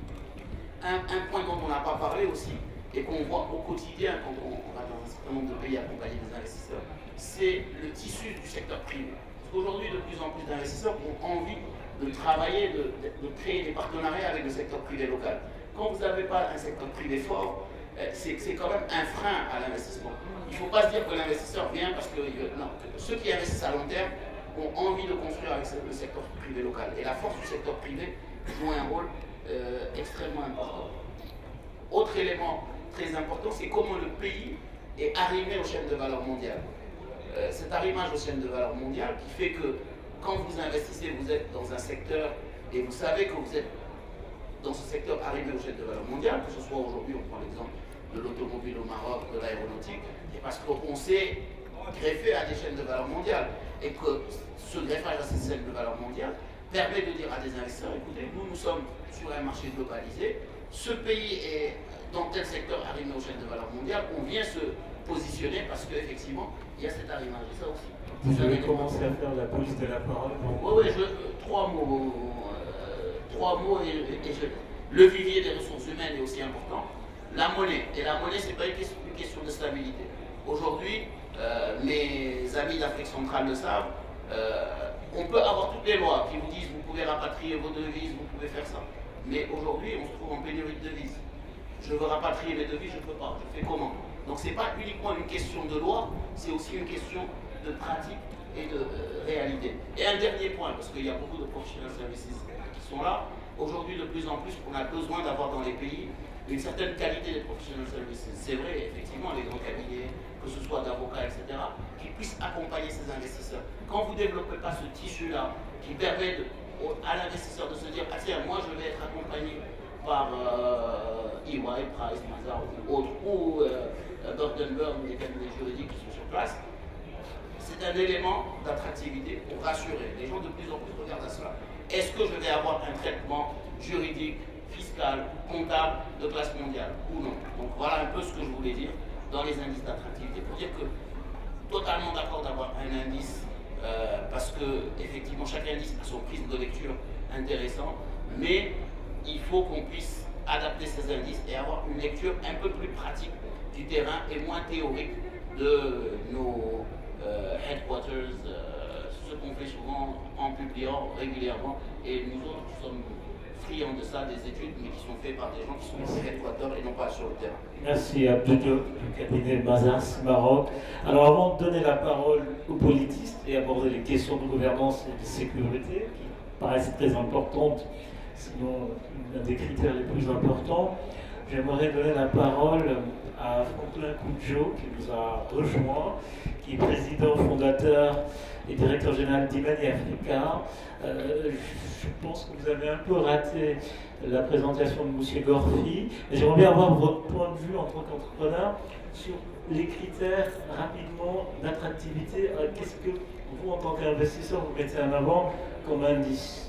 [SPEAKER 7] Un, un point dont on n'a pas parlé aussi, et qu'on voit au quotidien quand on, on va dans un certain nombre de pays accompagner des investisseurs, c'est le tissu du secteur privé. Parce qu'aujourd'hui, de plus en plus d'investisseurs ont envie de travailler, de, de, de créer des partenariats avec le secteur privé local. Quand vous n'avez pas un secteur privé fort, c'est quand même un frein à l'investissement. Il ne faut pas se dire que l'investisseur vient parce que... Non, ceux qui investissent à long terme ont envie de construire avec le secteur privé local. Et la force du secteur privé joue un rôle euh, extrêmement important. Autre élément très important, c'est comment le pays est arrimé aux chaînes de valeur mondiale. Euh, cet arrimage aux chaînes de valeur mondiale qui fait que quand vous investissez, vous êtes dans un secteur et vous savez que vous êtes dans ce secteur arrimé aux chaînes de valeur mondiale, que ce soit aujourd'hui, on prend l'exemple de l'automobile au Maroc, de l'aéronautique, et parce qu'on s'est greffé à des chaînes de valeur mondiale et que ce greffage à ces chaînes de valeur mondiale permet de dire à des investisseurs, écoutez, nous, nous sommes sur un marché globalisé, ce pays est dans tel secteur arrimé aux chaînes de valeur mondiale, on vient se positionner parce qu'effectivement, il y a cet arrimage. Et ça aussi.
[SPEAKER 1] Vous avez commencé à faire la police de la parole.
[SPEAKER 7] Oui, oui, je, euh, trois mots. Euh, trois mots et, et je, le vivier des ressources humaines est aussi important. La monnaie. Et la monnaie, ce n'est pas une question, une question de stabilité. Aujourd'hui, euh, mes amis d'Afrique centrale le savent, euh, on peut avoir toutes les lois qui vous disent vous pouvez rapatrier vos devises, vous pouvez faire ça. Mais aujourd'hui, on se trouve en pénurie de devises. Je veux rapatrier mes devises, je ne peux pas. Je fais comment? Donc ce n'est pas uniquement une question de loi, c'est aussi une question de pratique et de euh, réalité. Et un dernier point, parce qu'il y a beaucoup de professionnels services qui sont là, aujourd'hui de plus en plus, on a besoin d'avoir dans les pays une certaine qualité des professionnels services. C'est vrai, effectivement, les grands cabinets, que ce soit d'avocats, et cetera, qui puissent accompagner ces investisseurs. Quand vous ne développez pas ce tissu-là, qui permet de, au, à l'investisseur de se dire, ah tiens, moi je vais être accompagné par euh, E Y, Price, Mazars ou autres, ou euh, Gordonberg, ou des cabinets juridiques qui sont sur place, c'est un élément d'attractivité pour rassurer. Les gens de plus en plus regardent à cela. Est-ce que je vais avoir un traitement juridique, fiscal, comptable de classe mondiale ou non? Donc voilà un peu ce que je voulais dire dans les indices d'attractivité pour dire que totalement d'accord d'avoir un indice euh, parce que effectivement chaque indice a son prisme de lecture intéressant, mais il faut qu'on puisse adapter ces indices et avoir une lecture un peu plus pratique du terrain et moins théorique de nos euh, headquarters, euh, ce qu'on fait souvent en publiant régulièrement, et nous autres nous sommes friands de ça, des études, mais qui sont faites par des gens qui sont dans les headquarters et non pas sur le terrain.
[SPEAKER 1] Merci Abdou Diop du cabinet Mazars Maroc. Alors avant de donner la parole aux politistes et aborder les questions de gouvernance et de sécurité, qui paraissent très importantes, sinon l'un des critères les plus importants, j'aimerais donner la parole à Franklin Koujo qui nous a rejoint, qui est président fondateur et directeur général d'Imani Africa. Euh, je pense que vous avez un peu raté la présentation de M. Gorfi, mais j'aimerais bien avoir votre point de vue en tant qu'entrepreneur sur les critères rapidement d'attractivité. Euh, Qu'est-ce que vous, en tant qu'investisseur, vous mettez en avant comme indice?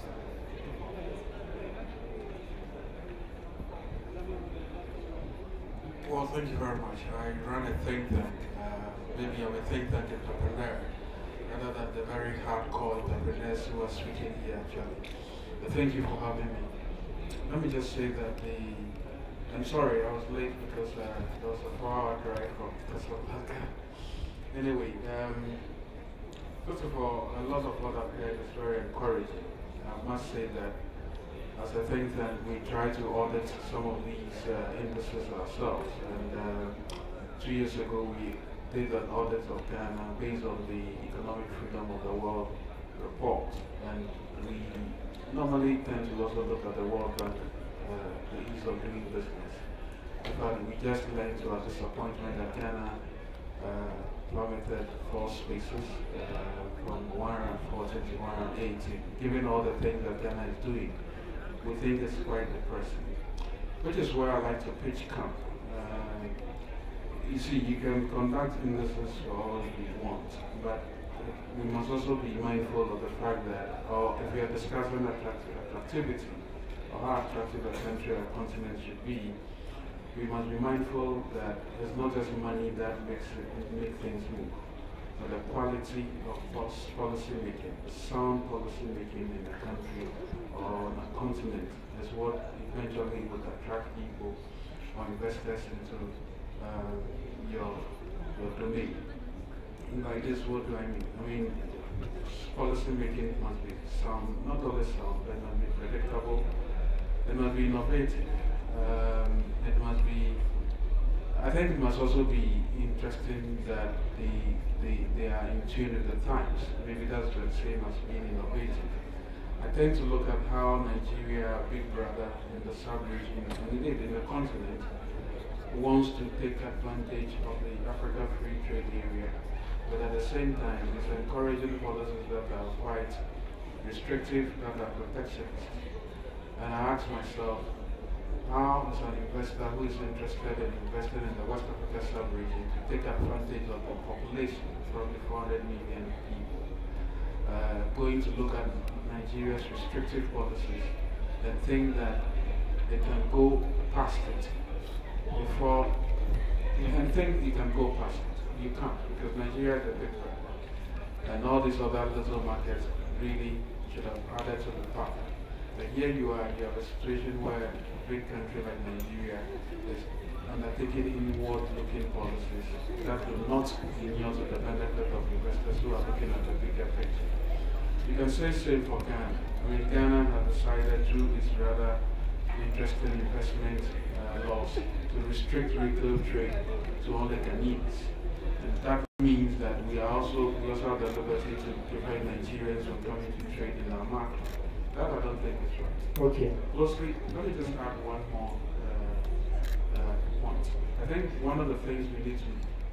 [SPEAKER 8] Well, thank you very much. I run a think tank. Uh, maybe I'm a think tank entrepreneur, rather than the very hardcore entrepreneurs who are speaking here actually. But thank you for having me. Let me just say that the, I'm sorry I was late because uh, there was a four hour drive from Casablanca. Anyway, um, first of all, a lot of what I've heard is very encouraging. I must say that as I think that we try to audit some of these uh, indices ourselves, and uh, two years ago we did an audit of Ghana based on the Economic Freedom of the World report, and we normally tend to also look at the World Bank, uh, the ease of doing business. In fact, we just learned to our disappointment that Ghana uh, plummeted four spaces uh, from one hundred forty to one hundred eighty, given all the things that Ghana is doing. We think it's quite depressing, which is where I like to pitch camp. Uh, you see, you can conduct indices for all you want, but we must also be mindful of the fact that, or if we are discussing attractive, attractivity, or how attractive a country or a continent should be, we must be mindful that it's not just money that makes it make things move, but the quality of policy making, the sound policy making in a country or on a continent is what eventually would attract people or investors into uh, your, your domain. And by this, what do I mean? I mean, policy making must be sound, not only sound, but it must be predictable, it must be innovative, um, it must be, I think it must also be interesting that the, the, they are in tune with the times. Maybe that's the same as being innovative. I tend to look at how Nigeria, Big Brother in the sub-region, and indeed in the continent, wants to take advantage of the Africa Free Trade Area, but at the same time, it's encouraging policies that are quite restrictive, that are protectionist. And I ask myself, how is an investor who is interested in investing in the West Africa sub-region to take advantage of the population, probably four hundred million people, uh, going to look at Nigeria's restrictive policies and think that they can go past it before, and think you can go past it. You can't, because Nigeria is a big brother, and all these other little markets really should have added to the part. But here you are, you have a situation where a big country like Nigeria is undertaking inward-looking policies that will not inure to the benefit of investors who are looking at the bigger picture. You can say same for Ghana. I mean, Ghana has decided through its rather interesting investment uh, laws to restrict retail trade to only Ghanaians. And that means that we are also we also have the liberty to prevent Nigerians from coming to trade in our market. That I don't think is right.
[SPEAKER 1] Okay.
[SPEAKER 8] Lastly, let me just add one more uh, uh, point. I think one of the things we need to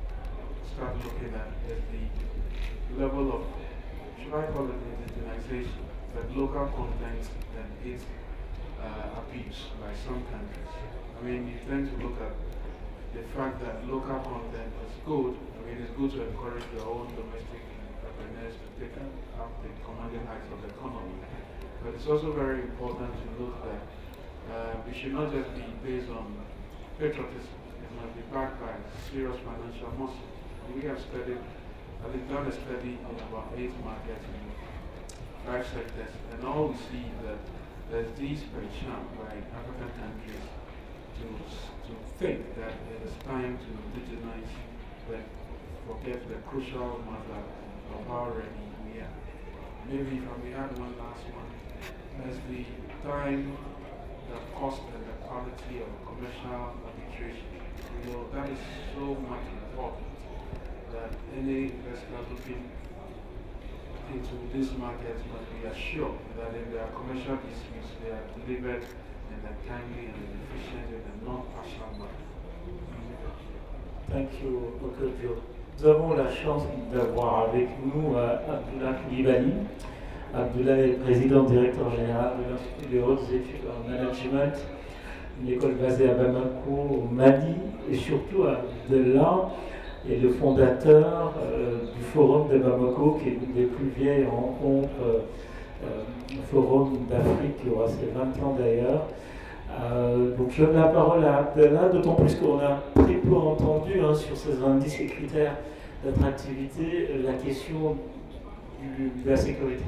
[SPEAKER 8] start looking at is the level of, should I call it indigenization, that local content and its uh, abuse by some countries. I mean, you tend to look at the fact that local content is good. I mean, it's good to encourage your own domestic entrepreneurs to take up the commanding heights of the economy. But it's also very important to note that uh, we should not just be based on patriotism. It must be backed by serious financial muscle. We have studied, I think, done a study in about eight markets in five sectors, and all we see is that there's this penchant by African countries to, to think that it is time to indigenize, but forget the crucial matter of how ready we are. Maybe if we had one last one, as the time the cost and the quality of commercial arbitration. You know, that is so much important that any investor looking into this market must be assured that if there are commercial disputes, they are delivered in a timely and efficient and a non-partial manner.
[SPEAKER 1] Thank you, Okojo. Nous avons la chance d'avoir avec nous euh, Abdullah Koulibaly. Abdullah est président directeur général de l'Institut des hautes études en management, une école basée à Bamako, au Mali, et surtout Abdullah est le fondateur euh, du Forum de Bamako, qui est l'une des plus vieilles rencontres, euh, euh, Forum d'Afrique, qui aura ses vingt ans d'ailleurs. Euh, donc je donne la parole à Abdullah, d'autant plus qu'on a très peu entendu hein, sur ces indices et critères d'attractivité la question du, de la sécurité.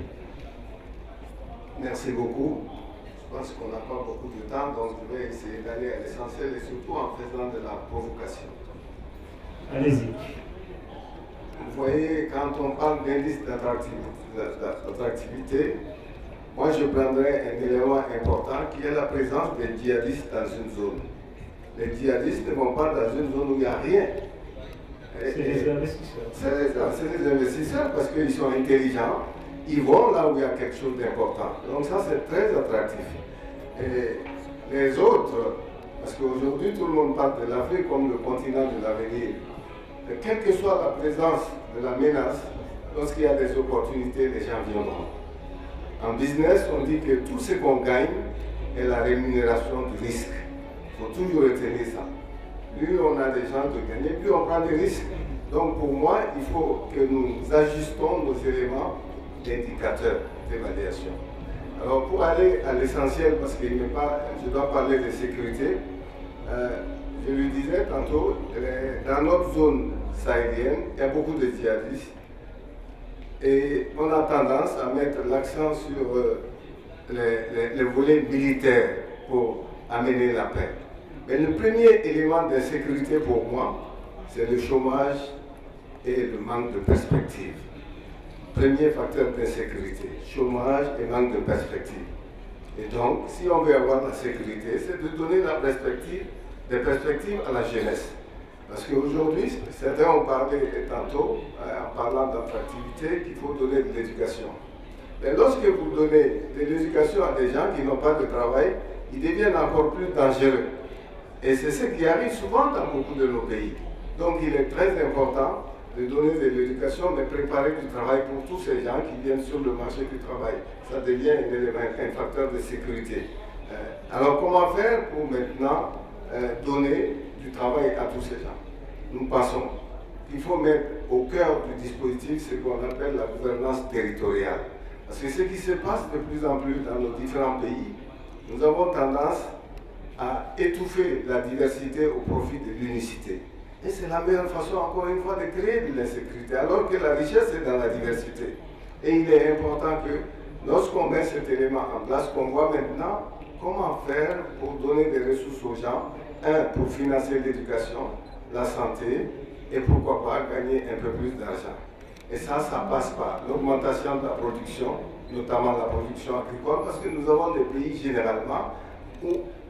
[SPEAKER 9] Merci beaucoup. Je pense qu'on n'a pas beaucoup de temps, donc je vais essayer d'aller à l'essentiel et surtout en faisant de la provocation.
[SPEAKER 1] Allez-y.
[SPEAKER 9] Vous voyez, quand on parle d'indice d'attractivité, moi je prendrais un élément important qui est la présence des djihadistes dans une zone. Les djihadistes ne vont pas dans une zone où il n'y a rien.
[SPEAKER 1] C'est les investisseurs.
[SPEAKER 9] C'est les, les investisseurs parce qu'ils sont intelligents. Ils vont là où il y a quelque chose d'important. Donc ça, c'est très attractif. Et les autres, parce qu'aujourd'hui, tout le monde parle de l'Afrique comme le continent de l'avenir. Quelle que soit la présence de la menace, lorsqu'il y a des opportunités, les gens viendront. En business, on dit que tout ce qu'on gagne est la rémunération du risque. Il faut toujours retenir ça. Plus on a des gens de gagner, plus on prend des risques. Donc pour moi, il faut que nous ajustons nos éléments d'indicateurs d'évaluation. Alors pour aller à l'essentiel, parce que je dois parler de sécurité, euh, je lui disais tantôt, dans notre zone sahélienne, il y a beaucoup de djihadistes. Et on a tendance à mettre l'accent sur euh, les, les, les volets militaires pour amener la paix. Mais le premier élément d'insécurité pour moi, c'est le chômage et le manque de perspective. Premier facteur d'insécurité, chômage et manque de perspective. Et donc, si on veut avoir la sécurité, c'est de donner la perspective, des perspectives à la jeunesse. Parce qu'aujourd'hui, certains ont parlé tantôt, en parlant d'attractivité, qu'il faut donner de l'éducation. Mais lorsque vous donnez de l'éducation à des gens qui n'ont pas de travail, ils deviennent encore plus dangereux. Et c'est ce qui arrive souvent dans beaucoup de nos pays. Donc il est très important de donner de l'éducation, mais préparer du travail pour tous ces gens qui viennent sur le marché du travail. Ça devient un élément, un facteur de sécurité. Euh, alors comment faire pour maintenant euh, donner du travail à tous ces gens? Nous pensons qu'il faut mettre au cœur du dispositif ce qu'on appelle la gouvernance territoriale. Parce que ce qui se passe de plus en plus dans nos différents pays, nous avons tendance à étouffer la diversité au profit de l'unicité. Et c'est la meilleure façon, encore une fois, de créer de l'insécurité, alors que la richesse est dans la diversité. Et il est important que, lorsqu'on met cet élément en place, qu'on voit maintenant comment faire pour donner des ressources aux gens, un, pour financer l'éducation, la santé, et pourquoi pas gagner un peu plus d'argent. Et ça, ça passe par l'augmentation de la production, notamment la production agricole, parce que nous avons des pays généralement où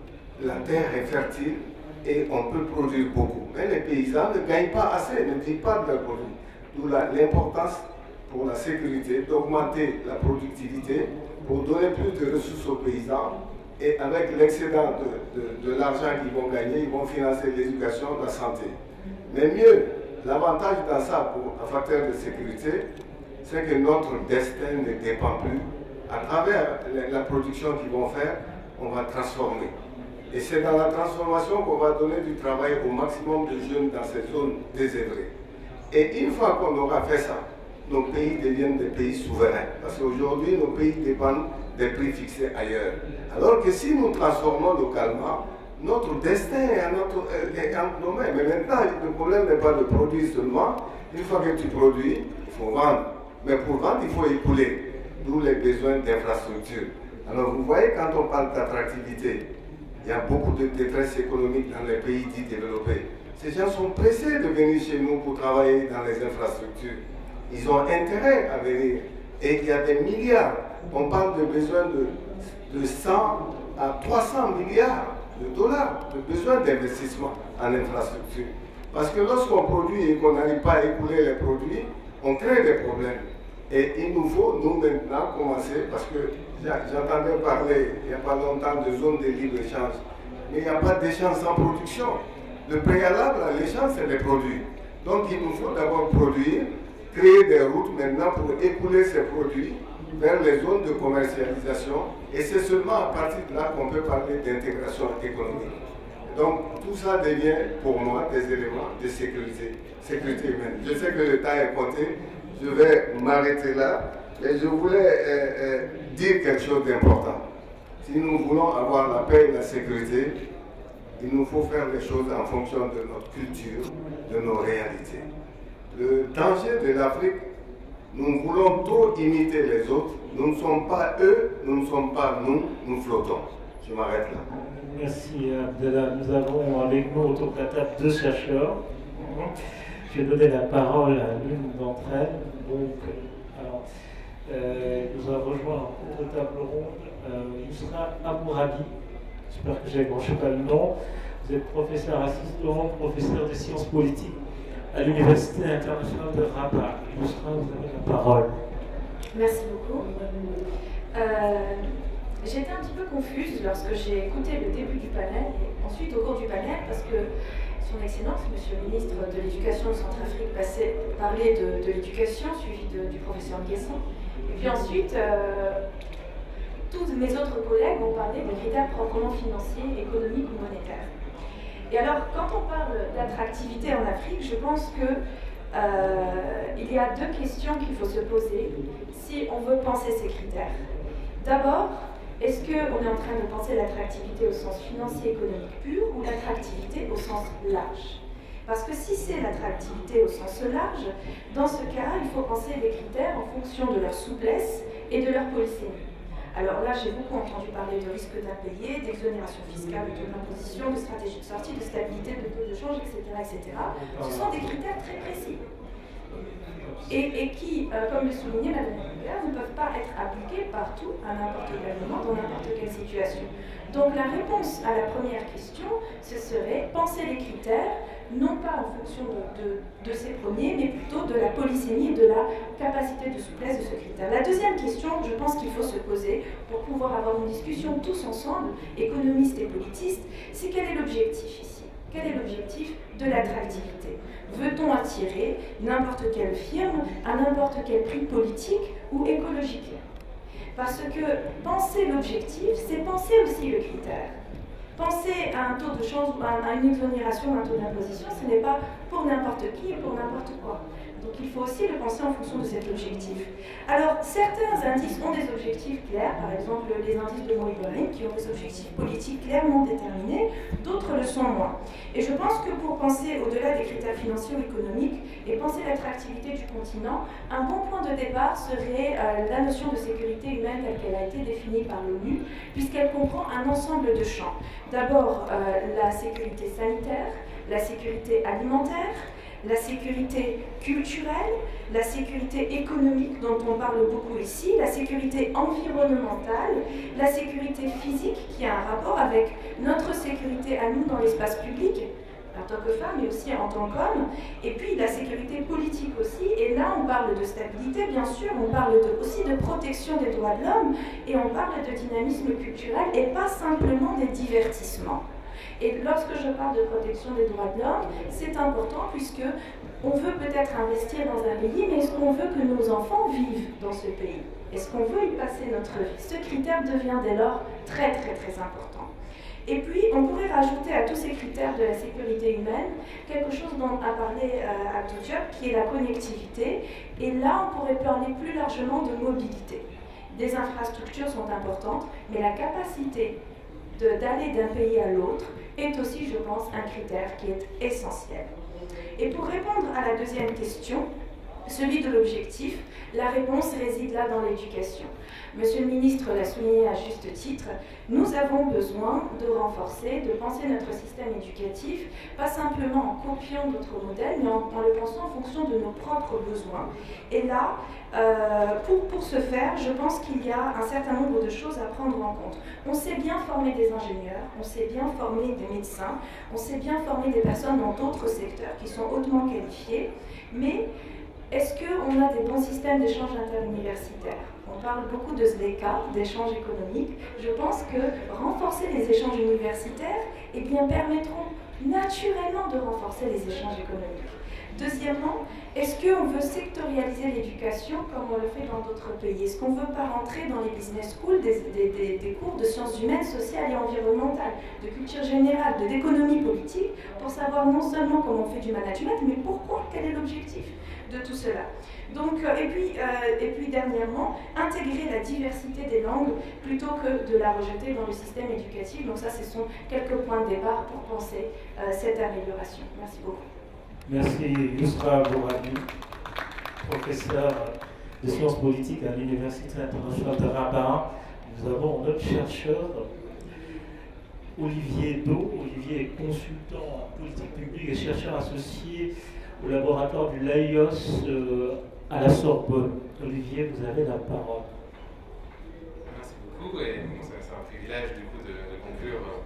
[SPEAKER 9] la terre est fertile et on peut produire beaucoup. Mais les paysans ne gagnent pas assez, ne vivent pas de leurs produits. D'où l'importance pour la sécurité d'augmenter la productivité pour donner plus de ressources aux paysans. Et avec l'excédent de, de, de l'argent qu'ils vont gagner, ils vont financer l'éducation, la santé. Mais mieux, l'avantage dans ça pour un facteur de sécurité, c'est que notre destin ne dépend plus. À travers la production qu'ils vont faire, on va transformer. Et c'est dans la transformation qu'on va donner du travail au maximum de jeunes dans ces zones désœuvrées. Et une fois qu'on aura fait ça, nos pays deviennent des pays souverains. Parce qu'aujourd'hui, nos pays dépendent des prix fixés ailleurs. Alors que si nous transformons localement, notre destin est, à notre, est entre nos mains. Mais maintenant, le problème n'est pas de produire seulement. Une fois que tu produis, il faut vendre. Mais pour vendre, il faut écouler. D'où les besoins d'infrastructures. Alors vous voyez, quand on parle d'attractivité, il y a beaucoup de détresse économique dans les pays dits développés. Ces gens sont pressés de venir chez nous pour travailler dans les infrastructures. Ils ont intérêt à venir. Et il y a des milliards. On parle de besoin de, de cent à trois cents milliards de dollars de besoin d'investissement en infrastructure. Parce que lorsqu'on produit et qu'on n'arrive pas à écouler les produits, on crée des problèmes. Et il nous faut, nous maintenant, commencer, parce que j'entendais parler il n'y a pas longtemps de zone de libre-échange, mais il n'y a pas d'échange sans production. Le préalable à l'échange, c'est les produits. Donc il nous faut d'abord produire, créer des routes maintenant pour écouler ces produits vers les zones de commercialisation. Et c'est seulement à partir de là qu'on peut parler d'intégration économique. Donc tout ça devient pour moi des éléments de sécurité, sécurité humaine. Je sais que le temps est compté, je vais m'arrêter là, mais je voulais euh, euh, dire quelque chose d'important. Si nous voulons avoir la paix et la sécurité, il nous faut faire les choses en fonction de notre culture, de nos réalités. Le danger de l'Afrique, nous voulons trop imiter les autres. Nous ne sommes pas eux, nous ne sommes pas nous, nous flottons. Je m'arrête là.
[SPEAKER 1] Merci Abdallah. Nous avons avec nous autour de la table deux chercheurs. Je vais donner la parole à l'une d'entre elles. Donc, alors, euh, nous avons rejoint en cours de table ronde euh, Yousra Amourabi. J'espère que j'ai branché pas le nom. Vous êtes professeur assistant, professeur de sciences politiques à l'Université internationale de Rabat. Yousra, vous avez la parole.
[SPEAKER 10] Merci beaucoup. Euh, J'étais un petit peu confuse lorsque j'ai écouté le début du panel et ensuite au cours du panel parce que Son Excellence, Monsieur le ministre de l'Éducation de Centrafrique, parlait de, de l'éducation suivi de, du professeur Nguessan. Et puis ensuite, euh, tous mes autres collègues ont parlé de critères proprement financiers, économiques ou monétaires. Et alors, quand on parle d'attractivité en Afrique, je pense que euh, il y a deux questions qu'il faut se poser si on veut penser ces critères. D'abord, est-ce qu'on est en train de penser l'attractivité au sens financier économique pur ou l'attractivité au sens large? Parce que si c'est l'attractivité au sens large, dans ce cas, il faut penser les critères en fonction de leur souplesse et de leur polysémie. Alors là, j'ai beaucoup entendu parler de risque d'impayé, d'exonération fiscale, de l'imposition, de stratégie de sortie, de stabilité, de taux de change, et cetera, et cetera. Ce sont des critères très précis. Et, et qui, euh, comme le soulignait Madame Hubert, ne peuvent pas être appliqués partout, à n'importe quel moment, dans n'importe quelle situation. Donc la réponse à la première question, ce serait penser les critères, non pas en fonction de, de, de ces premiers, mais plutôt de la polysémie et de la capacité de souplesse de ce critère. La deuxième question, je pense qu'il faut se poser pour pouvoir avoir une discussion tous ensemble, économistes et politistes, c'est quel est l'objectif ici? Quel est l'objectif de l'attractivité? Veut-on attirer n'importe quelle firme à n'importe quel prix politique ou écologique? Parce que penser l'objectif, c'est penser aussi le critère. Penser à un taux de change, à une exonération, à un taux d'imposition, ce n'est pas pour n'importe qui et pour n'importe quoi. Donc il faut aussi le penser en fonction de cet objectif. Alors certains indices ont des objectifs clairs, par exemple les indices de Mo-Ibrahim qui ont des objectifs politiques clairement déterminés, d'autres le sont moins. Et je pense que pour penser au-delà des critères financiers ou économiques et penser l'attractivité du continent, un bon point de départ serait euh, la notion de sécurité humaine telle qu'elle a été définie par l'ONU, puisqu'elle comprend un ensemble de champs. D'abord euh, la sécurité sanitaire, la sécurité alimentaire, la sécurité culturelle, la sécurité économique dont on parle beaucoup ici, la sécurité environnementale, la sécurité physique qui a un rapport avec notre sécurité à nous dans l'espace public, en tant que femme mais aussi en tant qu'homme, et puis la sécurité politique aussi, et là on parle de stabilité bien sûr, on parle de, aussi de protection des droits de l'homme, et on parle de dynamisme culturel et pas simplement des divertissements. Et lorsque je parle de protection des droits de l'homme, c'est important puisque on veut peut-être investir dans un pays, mais est-ce qu'on veut que nos enfants vivent dans ce pays? Est-ce qu'on veut y passer notre vie? Ce critère devient dès lors très très très important. Et puis, on pourrait rajouter à tous ces critères de la sécurité humaine quelque chose dont a parlé euh, Abdou Diop, qui est la connectivité. Et là, on pourrait parler plus largement de mobilité. Des infrastructures sont importantes, mais la capacité d'aller d'un pays à l'autre est aussi, je pense, un critère qui est essentiel. Et pour répondre à la deuxième question, celui de l'objectif. La réponse réside là dans l'éducation. Monsieur le ministre l'a souligné à juste titre, nous avons besoin de renforcer, de penser notre système éducatif, pas simplement en copiant d'autres modèles, mais en, en le pensant en fonction de nos propres besoins. Et là, euh, pour, pour ce faire, je pense qu'il y a un certain nombre de choses à prendre en compte. On sait bien former des ingénieurs, on sait bien former des médecins, on sait bien former des personnes dans d'autres secteurs qui sont hautement qualifiées, mais est-ce qu'on a des bons systèmes d'échange interuniversitaires? On parle beaucoup de ZLECA, d'échanges économiques. Je pense que renforcer les échanges universitaires eh bien, permettront naturellement de renforcer les échanges économiques. Deuxièmement, est-ce qu'on veut sectorialiser l'éducation comme on le fait dans d'autres pays? Est-ce qu'on ne veut pas rentrer dans les business schools des, des, des, des cours de sciences humaines, sociales et environnementales, de culture générale, d'économie politique, pour savoir non seulement comment on fait du management, mais pourquoi, quel est l'objectif de tout cela? Donc, euh, et, puis, euh, et puis dernièrement, intégrer la diversité des langues plutôt que de la rejeter dans le système éducatif. Donc ça, ce sont quelques points de départ pour penser euh, cette amélioration. Merci beaucoup.
[SPEAKER 1] Merci Yousra Bouradi, professeur de sciences politiques à l'Université internationale de Rabat. Nous avons notre chercheur, Olivier Do. Olivier est consultant en politique publique et chercheur associé au laboratoire du Laïos euh, à la Sorbonne. Olivier, vous avez la parole.
[SPEAKER 11] Merci beaucoup, et bon, c'est un privilège du coup de, de conclure euh,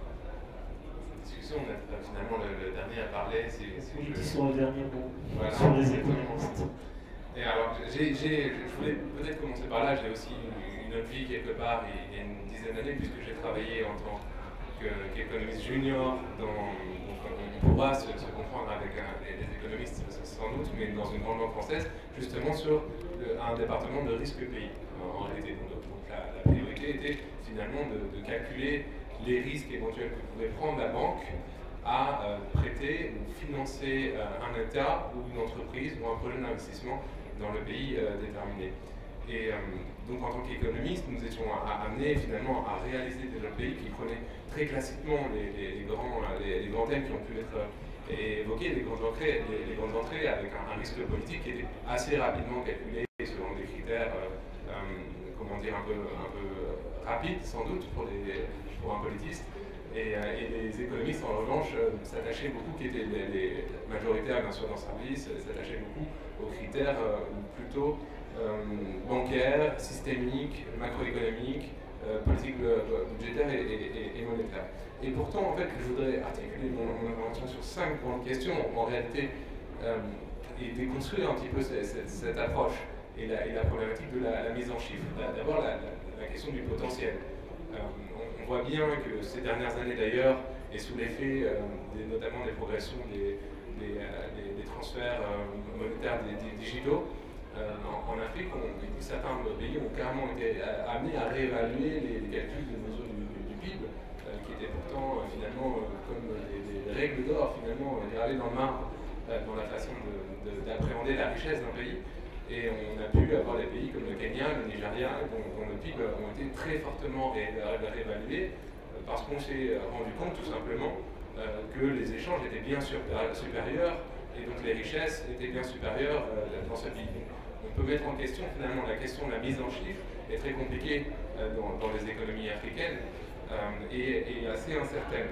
[SPEAKER 11] cette discussion. On a, finalement, le, le dernier à parler, c'est...
[SPEAKER 1] Oui, qui sont le dernier mot
[SPEAKER 11] voilà,
[SPEAKER 1] sur les économistes.
[SPEAKER 11] Et alors, j'ai, j'ai, je voulais peut-être commencer par là. J'ai aussi une, une autre vie quelque part, il y a une dizaine d'années, puisque j'ai travaillé en tant qu'économiste junior dans... Donc, on pourra se, se comprendre avec un, les, les économistes sans doute, mais dans une grande langue française, justement sur le, un département de risque pays, en, en réalité. Donc, donc la, la priorité était finalement de, de calculer les risques éventuels que pouvait prendre la banque à euh, prêter ou financer euh, un État ou une entreprise ou un projet d'investissement dans le pays euh, déterminé. Et euh, donc en tant qu'économiste, nous étions amenés finalement à réaliser des pays qui prenaient très classiquement les, les, les, grands, les, les grands thèmes qui ont pu être évoqués, les grandes entrées, les, les grandes entrées avec un, un risque politique qui était assez rapidement calculé selon des critères, euh, euh, comment dire, un peu, un peu rapides sans doute pour, les, pour un politiste. Et, euh, et les économistes, en revanche, euh, s'attachaient beaucoup, qui étaient les, les majoritaires bien sûr dans le service, s'attachaient beaucoup aux critères euh, plutôt euh, bancaires, systémiques, macroéconomiques, euh, politiques euh, budgétaires et, et, et monétaires. Et pourtant, en fait, je voudrais articuler mon, mon intervention sur cinq grandes questions, en réalité, euh, et déconstruire un petit peu cette, cette, cette approche et la, et la problématique de la, la mise en chiffres. D'abord, la, la, la question du potentiel. Euh, on, on voit bien que ces dernières années, d'ailleurs, et sous l'effet euh, des, notamment des progressions des, des, euh, des, des transferts euh, monétaires des, des digitaux, euh, en, en Afrique, on, certains pays ont carrément été amenés à réévaluer les, les calculs de mesure du, du, du P I B, euh, qui étaient pourtant euh, finalement euh, comme des, des règles d'or, finalement, gravées dans le marbre euh, dans la façon d'appréhender la richesse d'un pays. Et on a pu avoir des pays comme le Kenya, le Nigeria, dont, dont le P I B ont été très fortement ré, réévalués euh, parce qu'on s'est rendu compte tout simplement euh, que les échanges étaient bien supérieurs et donc les richesses étaient bien supérieures euh, dans ce pays. Donc, on peut mettre en question finalement la question de la mise en chiffres est très compliquée euh, dans, dans les économies africaines euh, et, et assez incertaine.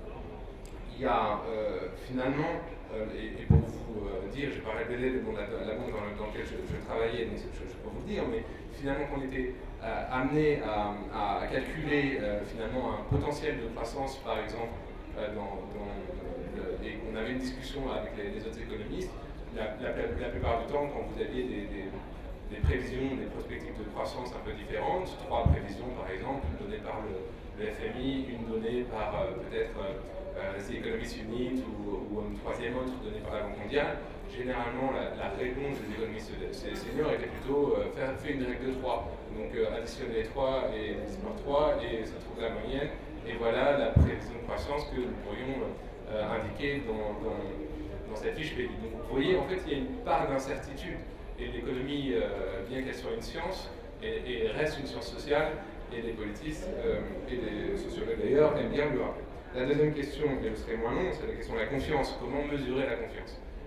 [SPEAKER 11] Il y a euh, finalement, euh, et, et pour vous euh, dire, je parlais de l'aide de la, la banque dans, dans laquelle je, je travaillais, donc je, je peux vous le dire, mais finalement qu'on était euh, amené à, à calculer euh, finalement un potentiel de croissance, par exemple, euh, dans, dans le, et qu'on avait une discussion avec les, les autres économistes, la, la, la plupart du temps, quand vous aviez des, des, des prévisions, des perspectives de croissance un peu différentes, trois prévisions par exemple, une donnée par le, le F M I, une donnée par euh, peut-être euh, Euh, The Economist Unit ou, ou une troisième autre donnée par la Banque mondiale, généralement la, la réponse des économistes seniors était plutôt euh, faire, faire une règle de trois. Donc euh, additionner trois et diviser par trois et ça trouve la moyenne. Et voilà la prévision de croissance que nous pourrions euh, indiquer dans, dans, dans cette fiche P I B. Donc vous voyez, en fait, il y a une part d'incertitude. Et l'économie, euh, bien qu'elle soit une science, et, et reste une science sociale, et les politistes euh, et les sociologues d'ailleurs aiment bien le rappeler. La deuxième question, et je serai moins long, c'est la question de la confiance. Comment mesurer la confiance?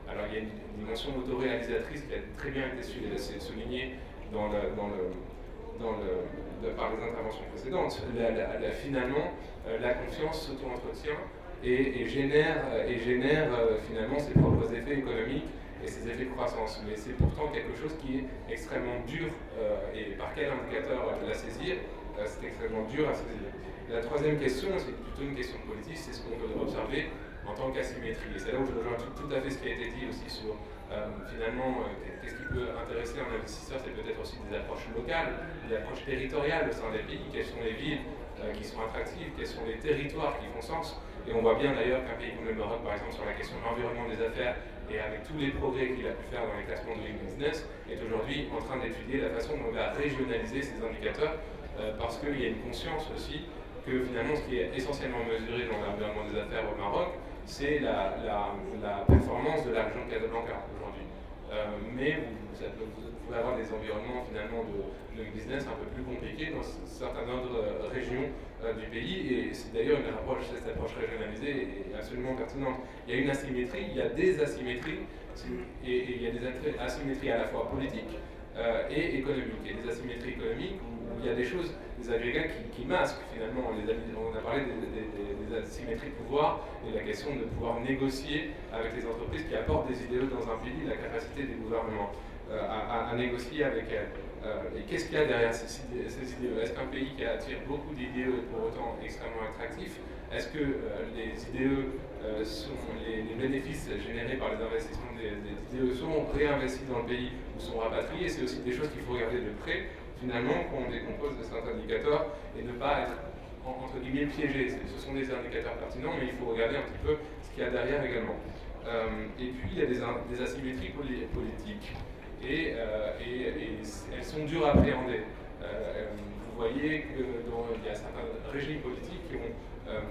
[SPEAKER 11] Alors il y a une dimension autoréalisatrice qui a très bien été soulignée dans le, dans le, dans le, de, par les interventions précédentes. La, la, la, finalement, euh, la confiance s'auto-entretient et, et génère, et génère euh, finalement ses propres effets économiques et ses effets de croissance. Mais c'est pourtant quelque chose qui est extrêmement dur, euh, et par quel indicateur la saisir, euh, c'est extrêmement dur à saisir. La troisième question, c'est plutôt une question politique, c'est ce qu'on peut observer en tant qu'asymétrie. Et c'est là où je rejoins tout, tout à fait ce qui a été dit aussi sur, euh, finalement, euh, qu'est-ce qui peut intéresser un investisseur, c'est peut-être aussi des approches locales, des approches territoriales au sein des pays, quelles sont les villes euh, qui sont attractives, quels sont les territoires qui font sens. Et on voit bien d'ailleurs qu'un pays comme le Maroc, par exemple, sur la question de l'environnement des affaires, et avec tous les progrès qu'il a pu faire dans les classements de Doing Business, est aujourd'hui en train d'étudier la façon dont on va régionaliser ces indicateurs, euh, parce qu'il y a une conscience aussi que finalement ce qui est essentiellement mesuré dans l'environnement des affaires au Maroc, c'est la, la, la performance de la région de Casablanca aujourd'hui. Euh, mais vous, vous, vous pouvez avoir des environnements finalement de, de business un peu plus compliqués dans certaines autres euh, régions euh, du pays, et c'est d'ailleurs une approche, cette approche régionalisée est absolument pertinente. Il y a une asymétrie, il y a des asymétries, et, et il y a des asymétries à la fois politiques euh, et économiques. Et des asymétries économiques où il y a des choses, des agrégats qui, qui masquent finalement. Les, on a parlé des, des, des asymétries de pouvoir et la question de pouvoir négocier avec les entreprises qui apportent des idéaux dans un pays, la capacité des gouvernements euh, à, à, à négocier avec elles. Euh, et qu'est-ce qu'il y a derrière ces, ces idéaux? Est-ce qu'un pays qui attire beaucoup d'idéaux est pour autant extrêmement attractif? Est-ce que euh, les idéaux, euh, sont les, les bénéfices générés par les investissements des, des idéaux sont réinvestis dans le pays ou sont rapatriés? C'est aussi des choses qu'il faut regarder de près, finalement, quand on décompose certains indicateurs et ne pas être, entre guillemets, piégé. Ce sont des indicateurs pertinents, mais il faut regarder un petit peu ce qu'il y a derrière également. Euh, et puis, il y a des, des asymétries politiques, et, euh, et, et elles sont dures à appréhender. Euh, vous voyez qu'il y a certains régimes politiques qui ont, euh,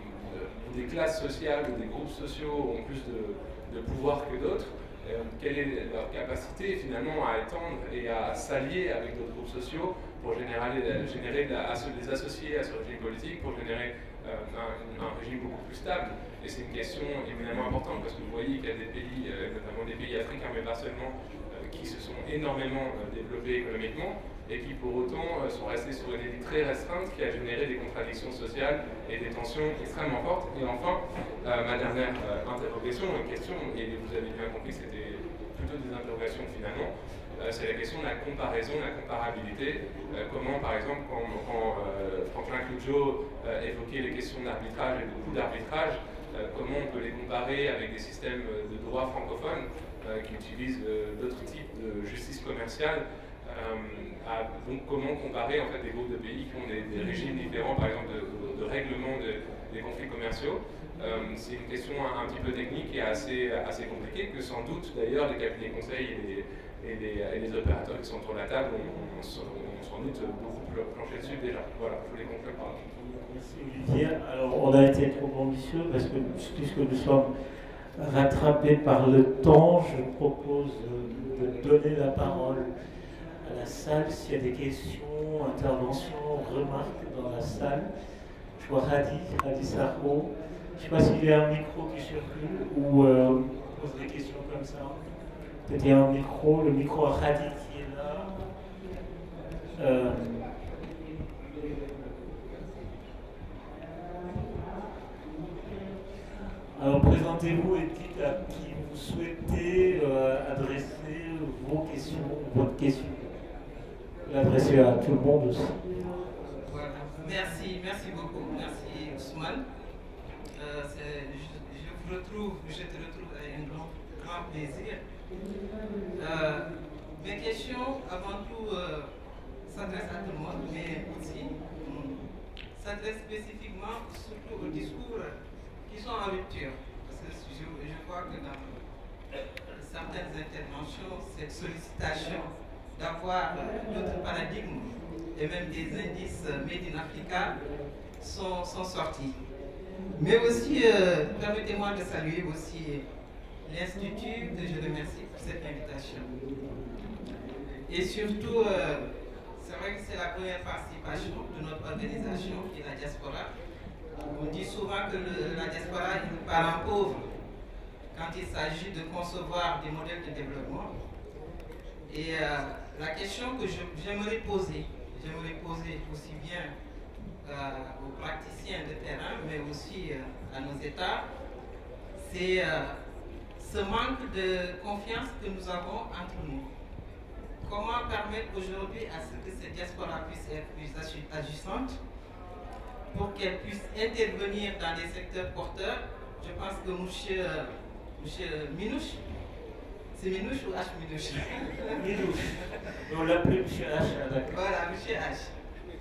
[SPEAKER 11] ont des classes sociales ou des groupes sociaux ont plus de, de pouvoir que d'autres. Euh, quelle est leur capacité finalement à étendre et à s'allier avec d'autres groupes sociaux pour générer, générer de la, les associer à ce régime politique, pour générer euh, un, un régime beaucoup plus stable. Et c'est une question éminemment importante parce que vous voyez qu'il y a des pays, euh, notamment des pays africains, mais pas seulement, euh, qui se sont énormément euh, développés économiquement et qui pour autant euh, sont restés sur une élite très restreinte qui a généré des contradictions sociales et des tensions extrêmement fortes. Et enfin, euh, ma dernière euh, interrogation, une question, et vous avez bien compris que c'était plutôt des interrogations finalement, euh, c'est la question de la comparaison, de la comparabilité. Euh, comment, par exemple, quand, quand euh, Franklin Clouseau euh, évoquait les questions d'arbitrage et de coûts d'arbitrage, euh, comment on peut les comparer avec des systèmes de droit francophones euh, qui utilisent euh, d'autres types de justice commerciale. Euh, à, donc comment comparer en fait des groupes de pays qui ont des, des régimes différents, par exemple de, de, de règlement de, des conflits commerciaux. Euh, c'est une question un, un petit peu technique et assez, assez compliquée que sans doute d'ailleurs les cabinets conseils et les, et, les, et les opérateurs qui sont autour de la table ont, ont, ont sans doute beaucoup plus planché dessus déjà. Voilà, je voulais conclure par là.
[SPEAKER 1] Merci Olivier. Alors on a été trop ambitieux parce que puisque nous sommes rattrapés par le temps, je propose de, de donner la parole à la salle, s'il y a des questions, interventions, remarques dans la salle. Je vois Hadi, Hadi Sarko. Je ne sais pas s'il y a un micro qui circule ou euh, on pose des questions comme ça. Peut-être il y a un micro, le micro à Hadi qui est là. Euh, Alors présentez-vous et dites à qui vous souhaitez euh, adresser vos questions, votre question. L'adresser à tout le monde aussi.
[SPEAKER 12] Voilà. Merci, merci beaucoup. Merci Ousmane. Euh, je, je vous retrouve, je te retrouve avec un grand, grand plaisir. Euh, mes questions, avant tout, euh, s'adressent à tout le monde, mais aussi um, s'adressent spécifiquement surtout aux discours qui sont en rupture. Parce que je, je vois que dans certaines interventions, cette sollicitation d'avoir d'autres paradigmes et même des indices made in Africa sont, sont sortis. Mais aussi, euh, permettez-moi de saluer aussi l'Institut, que je remercie pour cette invitation. Et surtout, euh, c'est vrai que c'est la première participation de notre organisation qui est la diaspora. On dit souvent que le, la diaspora est le parent pauvre quand il s'agit de concevoir des modèles de développement. Et euh, la question que j'aimerais poser, j'aimerais poser aussi bien euh, aux praticiens de terrain, mais aussi euh, à nos États, c'est euh, ce manque de confiance que nous avons entre nous. Comment permettre aujourd'hui à ce que cette diaspora puisse être plus agissante pour qu'elle puisse intervenir dans les secteurs porteurs? Je pense que monsieur, monsieur Minouche, c'est Minouche ou H Minouche?
[SPEAKER 1] Minouche. On l'appelle monsieur H.
[SPEAKER 12] Voilà, monsieur H.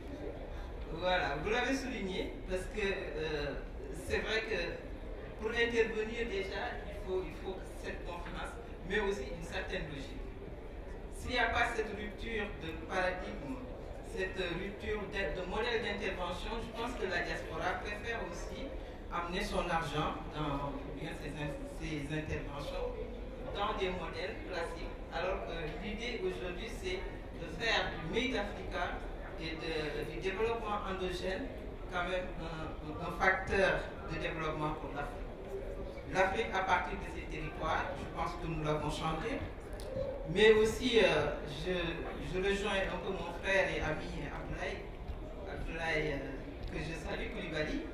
[SPEAKER 12] Voilà, vous l'avez souligné parce que euh, c'est vrai que pour intervenir déjà, il faut, il faut cette confiance, mais aussi une certaine logique. S'il n'y a pas cette rupture de paradigme, cette rupture de, de modèle d'intervention, je pense que la diaspora préfère aussi amener son argent dans bien ses, ses interventions dans des modèles classiques. Alors que l'idée aujourd'hui, c'est de faire du Made Africa et de, du développement endogène quand même un, un facteur de développement pour l'Afrique. L'Afrique, à partir de ses territoires, je pense que nous l'avons chanté. Mais aussi, euh, je, je rejoins un peu mon frère et ami Abdoulaye, Abdoulaye euh, que je salue, Koulibaly,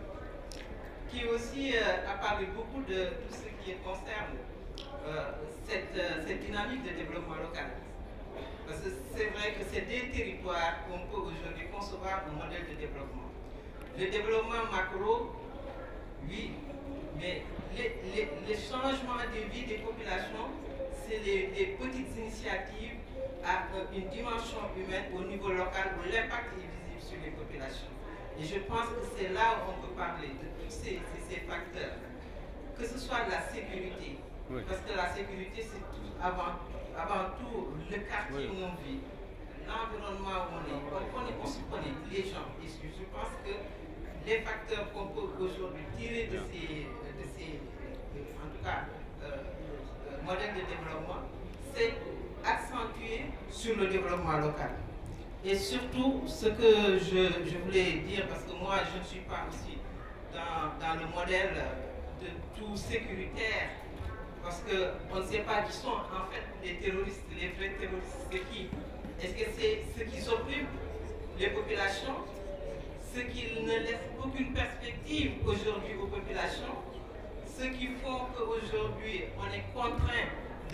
[SPEAKER 12] qui aussi euh, a parlé beaucoup de tout ce qui concerne euh, cette, euh, cette dynamique de développement local. Parce que c'est vrai que c'est des territoires qu'on peut aujourd'hui concevoir un modèle de développement. Le développement macro, oui, mais les, les, les changements de vie des populations, c'est les, les petites initiatives à une dimension humaine au niveau local où l'impact est visible sur les populations. Et je pense que c'est là où on peut parler de tous ces, ces, ces facteurs. Que ce soit la sécurité, oui. Parce que la sécurité c'est avant, avant tout le quartier oui. Où on vit, l'environnement où on est. On, connaît, on se connaît, les gens. Et je pense que les facteurs qu'on peut aujourd'hui tirer de ces, de ces en tout cas, euh, modèle de développement, c'est accentuer sur le développement local. Et surtout, ce que je, je voulais dire, parce que moi, je ne suis pas aussi dans, dans le modèle de tout sécuritaire, parce qu'on ne sait pas qui sont en fait les terroristes, les vrais terroristes, c'est qui? Est-ce que c'est ceux qui s'occupent les populations, ceux qui ne laissent aucune perspective aujourd'hui aux populations, ceux qui font qu'aujourd'hui on est contraint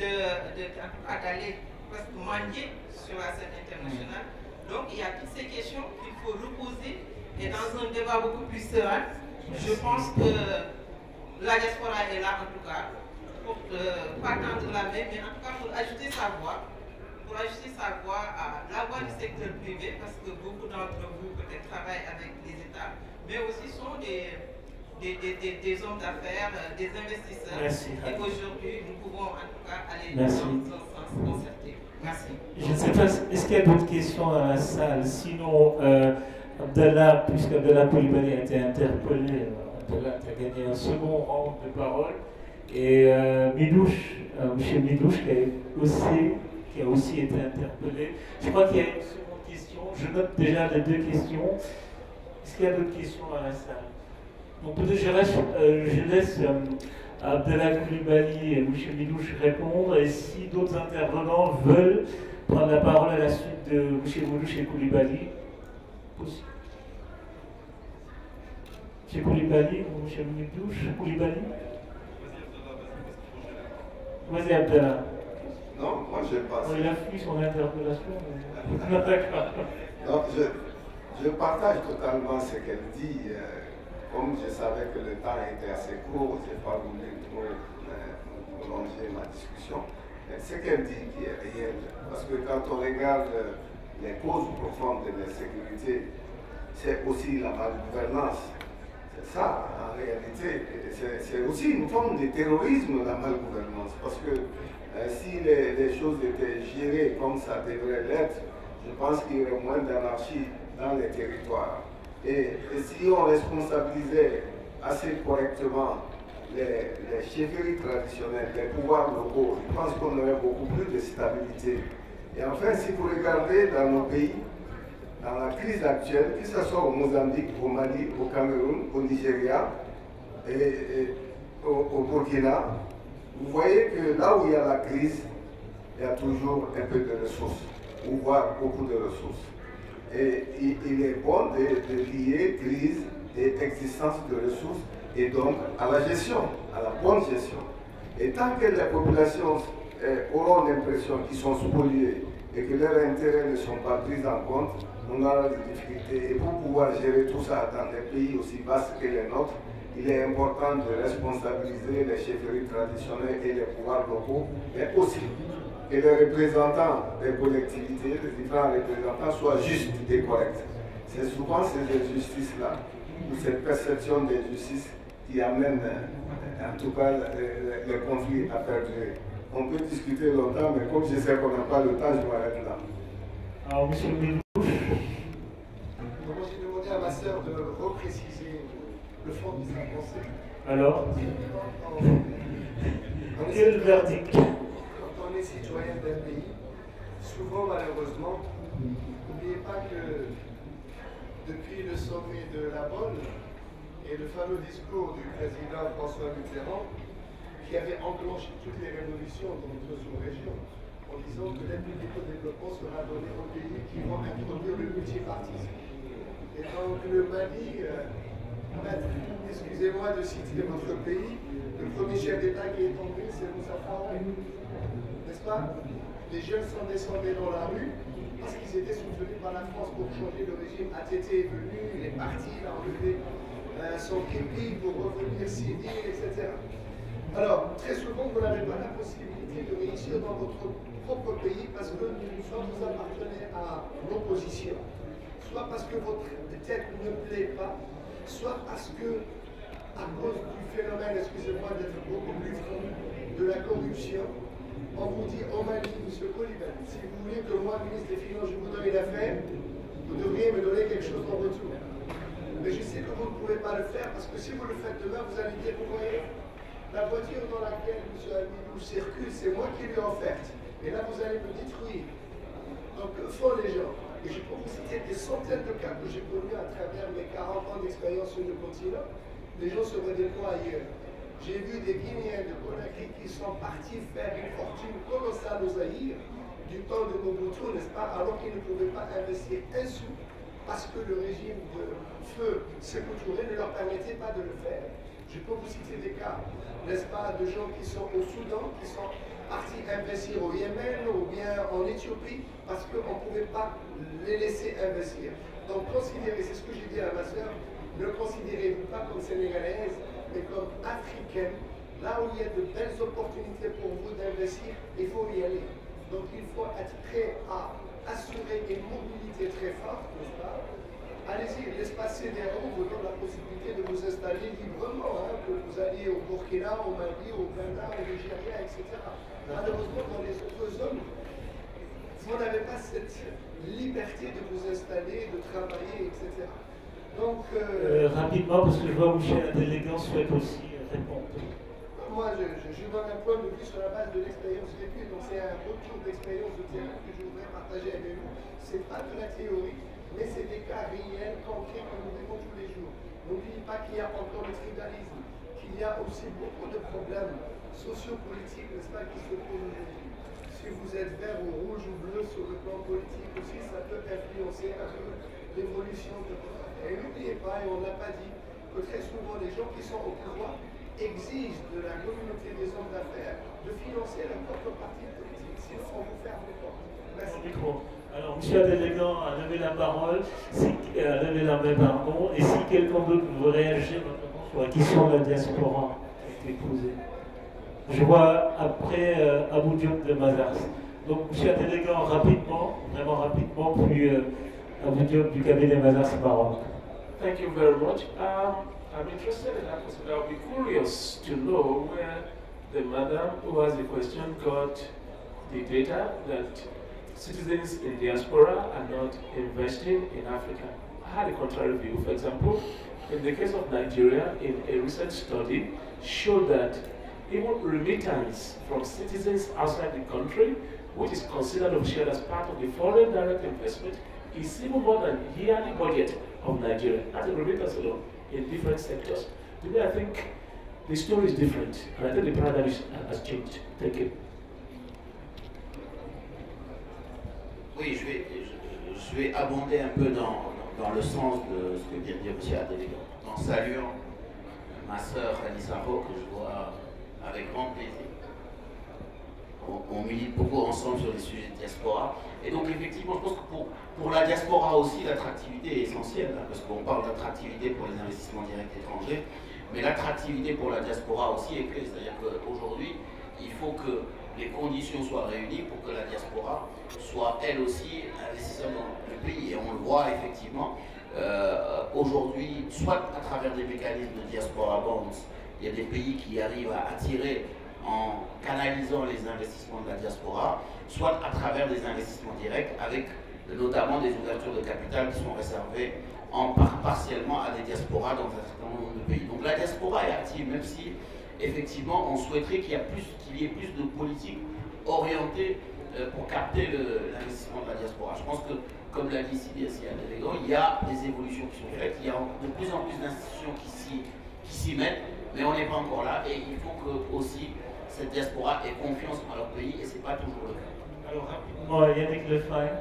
[SPEAKER 12] d'aller presque mendier sur la scène internationale. Donc il y a toutes ces questions qu'il faut reposer et dans un débat beaucoup plus serein, je pense que la diaspora est là en tout cas pour euh, pas tendre la main, mais en tout cas pour ajouter sa voix, pour ajouter sa voix à la voix du secteur privé, parce que beaucoup d'entre vous peut-être travaillent avec les États, mais aussi sont des Des, des, des hommes d'affaires, des investisseurs. Merci. Et qu'aujourd'hui, nous pouvons en tout cas aller Merci. Dans un sens concerté. Merci.
[SPEAKER 1] Je ne sais pas, est-ce qu'il y a d'autres questions dans la salle? Sinon, euh, Abdallah, puisque Abdallah Koulibaly a été interpellé, Abdallah a gagné un second round de parole. Et euh, Minouche, euh, M. Minouche, qui a, aussi, qui a aussi été interpellé. Je crois qu'il y a une seconde question. Je note déjà les deux questions. Est-ce qu'il y a d'autres questions dans la salle? Donc peut-être je, reste, euh, je laisse euh, Abdallah Koulibaly et M. Minouche répondre, et si d'autres intervenants veulent prendre la parole à la suite de M. Minouche et Koulibaly, possible. M. Koulibaly ou M. Minouche, Koulibaly? Vas-y Abdallah.
[SPEAKER 9] Non, moi je passe.
[SPEAKER 1] Il a fui son interpellation. Mais... D'accord.
[SPEAKER 9] Donc je, je partage totalement ce qu'elle dit. Euh, Comme je savais que le temps était assez court, je n'ai pas voulu trop euh, prolonger ma discussion. Mais ce qu'elle dit qui est réel, parce que quand on regarde les causes profondes de l'insécurité, c'est aussi la malgouvernance. C'est ça, en réalité. C'est aussi une forme de terrorisme, la malgouvernance. Parce que euh, si les, les choses étaient gérées comme ça devrait l'être, je pense qu'il y aurait moins d'anarchie dans les territoires. Et, et si on responsabilisait assez correctement les, les chefferies traditionnelles, les pouvoirs locaux, je pense qu'on aurait beaucoup plus de stabilité. Et enfin, si vous regardez dans nos pays, dans la crise actuelle, que ce soit au Mozambique, au Mali, au Cameroun, au Nigeria, et, et au, au Burkina, vous voyez que là où il y a la crise, il y a toujours un peu de ressources, ou voire beaucoup de ressources. Et il, il est bon de, de lier crise et existence de ressources, et donc à la gestion, à la bonne gestion. Et tant que les populations euh, auront l'impression qu'ils sont spoliés et que leurs intérêts ne sont pas pris en compte, on aura des difficultés. Et pour pouvoir gérer tout ça dans des pays aussi vastes que les nôtres, il est important de responsabiliser les chefferies traditionnelles et les pouvoirs locaux, mais aussi que les représentants des collectivités, les différents représentants soient justes et corrects. C'est souvent ces injustices-là, ou cette perception d'injustice qui amène en tout cas les, les conflits à perdurer. On peut discuter longtemps, mais comme je sais qu'on n'a pas le temps, je m'arrête là.
[SPEAKER 1] Alors, monsieur le ministre.
[SPEAKER 3] Donc, j'ai demandé à ma sœur de repréciser le fond de sa pensée.
[SPEAKER 1] Alors,
[SPEAKER 3] en, en
[SPEAKER 1] quel verdict?
[SPEAKER 3] Quand on est citoyen d'un pays, souvent, malheureusement, n'oubliez pas que depuis le sommet de La Bonne et le fameux discours du président François Mitterrand, qui avait enclenché toutes les révolutions dans notre sous-région, en disant que l'aide publique au développement sera donnée aux pays qui vont introduire le multipartisme. Et donc le Mali, euh, excusez-moi de citer votre pays, le premier chef d'État qui est tombé, c'est Moussa Traoré, n'est-ce pas? Les jeunes sont descendus dans la rue parce qu'ils étaient soutenus par la France pour changer le régime. A T T est venu, il est parti, il a enlevé euh, son képi pour revenir civil, et cetera. Alors, très souvent, vous n'avez pas la possibilité de réussir dans votre propre pays parce que soit vous appartenez à l'opposition, soit parce que votre tête ne plaît pas, soit parce que, à cause du phénomène, excusez-moi d'être beaucoup plus franc, de la corruption, on vous dit au Mali, monsieur Coulibaly, si vous voulez que moi, ministre des Finances, je vous donne une affaire, vous devriez me donner quelque chose en retour. Mais je sais que vous ne pouvez pas le faire parce que si vous le faites demain, vous allez dire, vous voyez, la voiture dans laquelle M. Amidou circule, c'est moi qui lui ai offerte. Et là, vous allez me détruire. Donc, font les gens. Et je peux vous citer des centaines de cas que j'ai connus à travers mes quarante ans d'expérience sur le continent. Les gens se redéploient ailleurs. J'ai vu des Guinéens de Conakry qui sont partis faire une fortune colossale aux Zaïre du temps de Mobutu, n'est-ce pas, alors qu'ils ne pouvaient pas investir un sou parce que le régime de feu Sékou Touré ne leur permettait pas de le faire. Je peux vous citer des cas, n'est-ce pas, de gens qui sont au Soudan, qui sont partis investir au Yémen ou bien en Éthiopie parce qu'on ne pouvait pas les laisser investir. Donc considérez, c'est ce que j'ai dit à ma soeur, ne considérez-vous pas comme sénégalaise, mais comme africaine. Là où il y a de belles opportunités pour vous d'investir, il faut y aller. Donc il faut être prêt à assurer une mobilité très forte, n'est-ce pas? Allez-y, l'espace fédéral vous donne la possibilité de vous installer librement, hein, que vous alliez au Burkina, au Mali, au Ghana, au Nigeria, et cetera. Malheureusement, dans les autres zones, vous n'avez pas cette liberté de vous installer, de travailler, et cetera. Donc, euh,
[SPEAKER 1] euh, rapidement, parce que je vois que Michel Adélégant souhaite aussi répondre.
[SPEAKER 3] Moi, je, je, je donne un point de vue sur la base de l'expérience vécue, donc c'est un retour d'expérience de terrain que je voudrais partager avec vous. C'est pas de la théorie, mais c'est des cas réels, concrets que nous vivons tous les jours. N'oubliez pas qu'il y a encore le tribalisme, qu'il y a aussi beaucoup de problèmes sociopolitiques, n'est-ce pas, qui se posent aujourd'hui. Si vous êtes vert ou rouge ou bleu sur le plan politique aussi, ça peut influencer un peu l'évolution de votre affaire. Et n'oubliez pas, et on n'a pas dit, que très souvent les gens qui sont au pouvoir exigent de la communauté des hommes d'affaires de financer leur propre parti politique. Sinon, on vous ferme les portes. Merci.
[SPEAKER 1] Alors, M. Adélégant a levé la parole, si, a levé la main, pardon, et si quelqu'un d'autre veut réagir notamment sur la question de la diaspora qui a été posée. Je vois après euh, Abou Diop de Mazars. Donc, M. Adélégant, rapidement, vraiment rapidement, puis euh, Abou Diop du cabinet Mazars Maroc.
[SPEAKER 4] Thank you very much. Um, I'm interested in that question. I'll be curious to know where the madam who has the question got the data that citizens in diaspora are not investing in Africa. I had a contrary view. For example, in the case of Nigeria, in a recent study, showed that even remittance from citizens outside the country, which is considered officially as part of the foreign direct investment, is even more than the yearly budget of Nigeria. That's a remittance alone in different sectors. Today, I think
[SPEAKER 1] the story is different. And I think the paradigm is, has changed. Thank you.
[SPEAKER 7] Oui, je vais, je, je vais abonder un peu dans, dans le sens de ce que vient de dire M. Adélie, en saluant ma sœur Anissa Ho, que je vois avec grand plaisir. On, on milite beaucoup ensemble sur les sujets de diaspora. Et donc effectivement, je pense que pour, pour la diaspora aussi, l'attractivité est essentielle, hein, parce qu'on parle d'attractivité pour les investissements directs étrangers, mais l'attractivité pour la diaspora aussi est clé. C'est-à-dire qu'aujourd'hui, il faut que les conditions soient réunies pour que la diaspora soit elle aussi investisseur dans le pays. Et on le voit effectivement euh, aujourd'hui, soit à travers des mécanismes de diaspora bonds, il y a des pays qui arrivent à attirer en canalisant les investissements de la diaspora, soit à travers des investissements directs avec notamment des ouvertures de capital qui sont réservées en par partiellement à des diasporas dans un certain nombre de pays. Donc la diaspora est active, même si effectivement on souhaiterait qu'il y, qu'il y ait plus de politiques orientées euh, pour capter l'investissement de la diaspora. Je pense que, comme l'a dit Sidi Adélégant, il y a des évolutions qui sont faites, il y a de plus en plus d'institutions qui s'y mettent, mais on n'est pas encore là et il faut que aussi cette diaspora ait confiance en leur pays et ce n'est pas toujours le cas.
[SPEAKER 1] Alors rapidement, Yannick Lefay.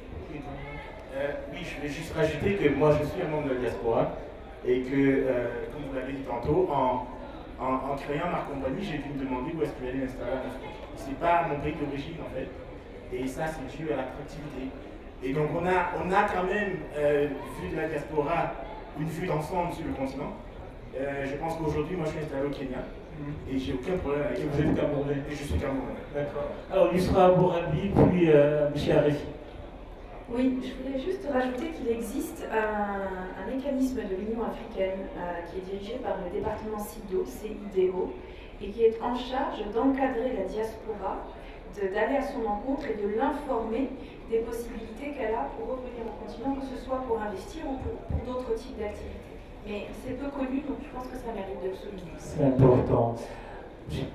[SPEAKER 5] Euh, oui, je vais juste rajouter que moi je suis un membre de la diaspora et que, euh, comme vous l'avez dit tantôt, en, en, en créant ma compagnie, j'ai dû me demander où est-ce que j'allais m'installer en Afrique. Ce n'est pas mon pays d'origine en fait, et ça c'est dû à l'attractivité. Et donc on a, on a quand même euh, vu de la diaspora une vue d'ensemble sur le continent. Euh, je pense qu'aujourd'hui, moi je suis installé au Kenya. Et j'ai aucun problème avec.
[SPEAKER 1] Et vous êtes Camerounais.
[SPEAKER 5] Et je suis Camerounais.
[SPEAKER 1] D'accord. Alors, Yusra Abourabi, puis euh, M. Arefi.
[SPEAKER 10] Oui, je voulais juste rajouter qu'il existe un, un mécanisme de l'Union africaine euh, qui est dirigé par le département CIDO, C I D O, et qui est en charge d'encadrer la diaspora, d'aller à son encontre et de l'informer des possibilités qu'elle a pour revenir au continent, que ce soit pour investir ou pour, pour d'autres types d'activités. Mais c'est peu connu, donc je pense que ça mérite de le souligner.
[SPEAKER 1] C'est important.
[SPEAKER 13] Juste,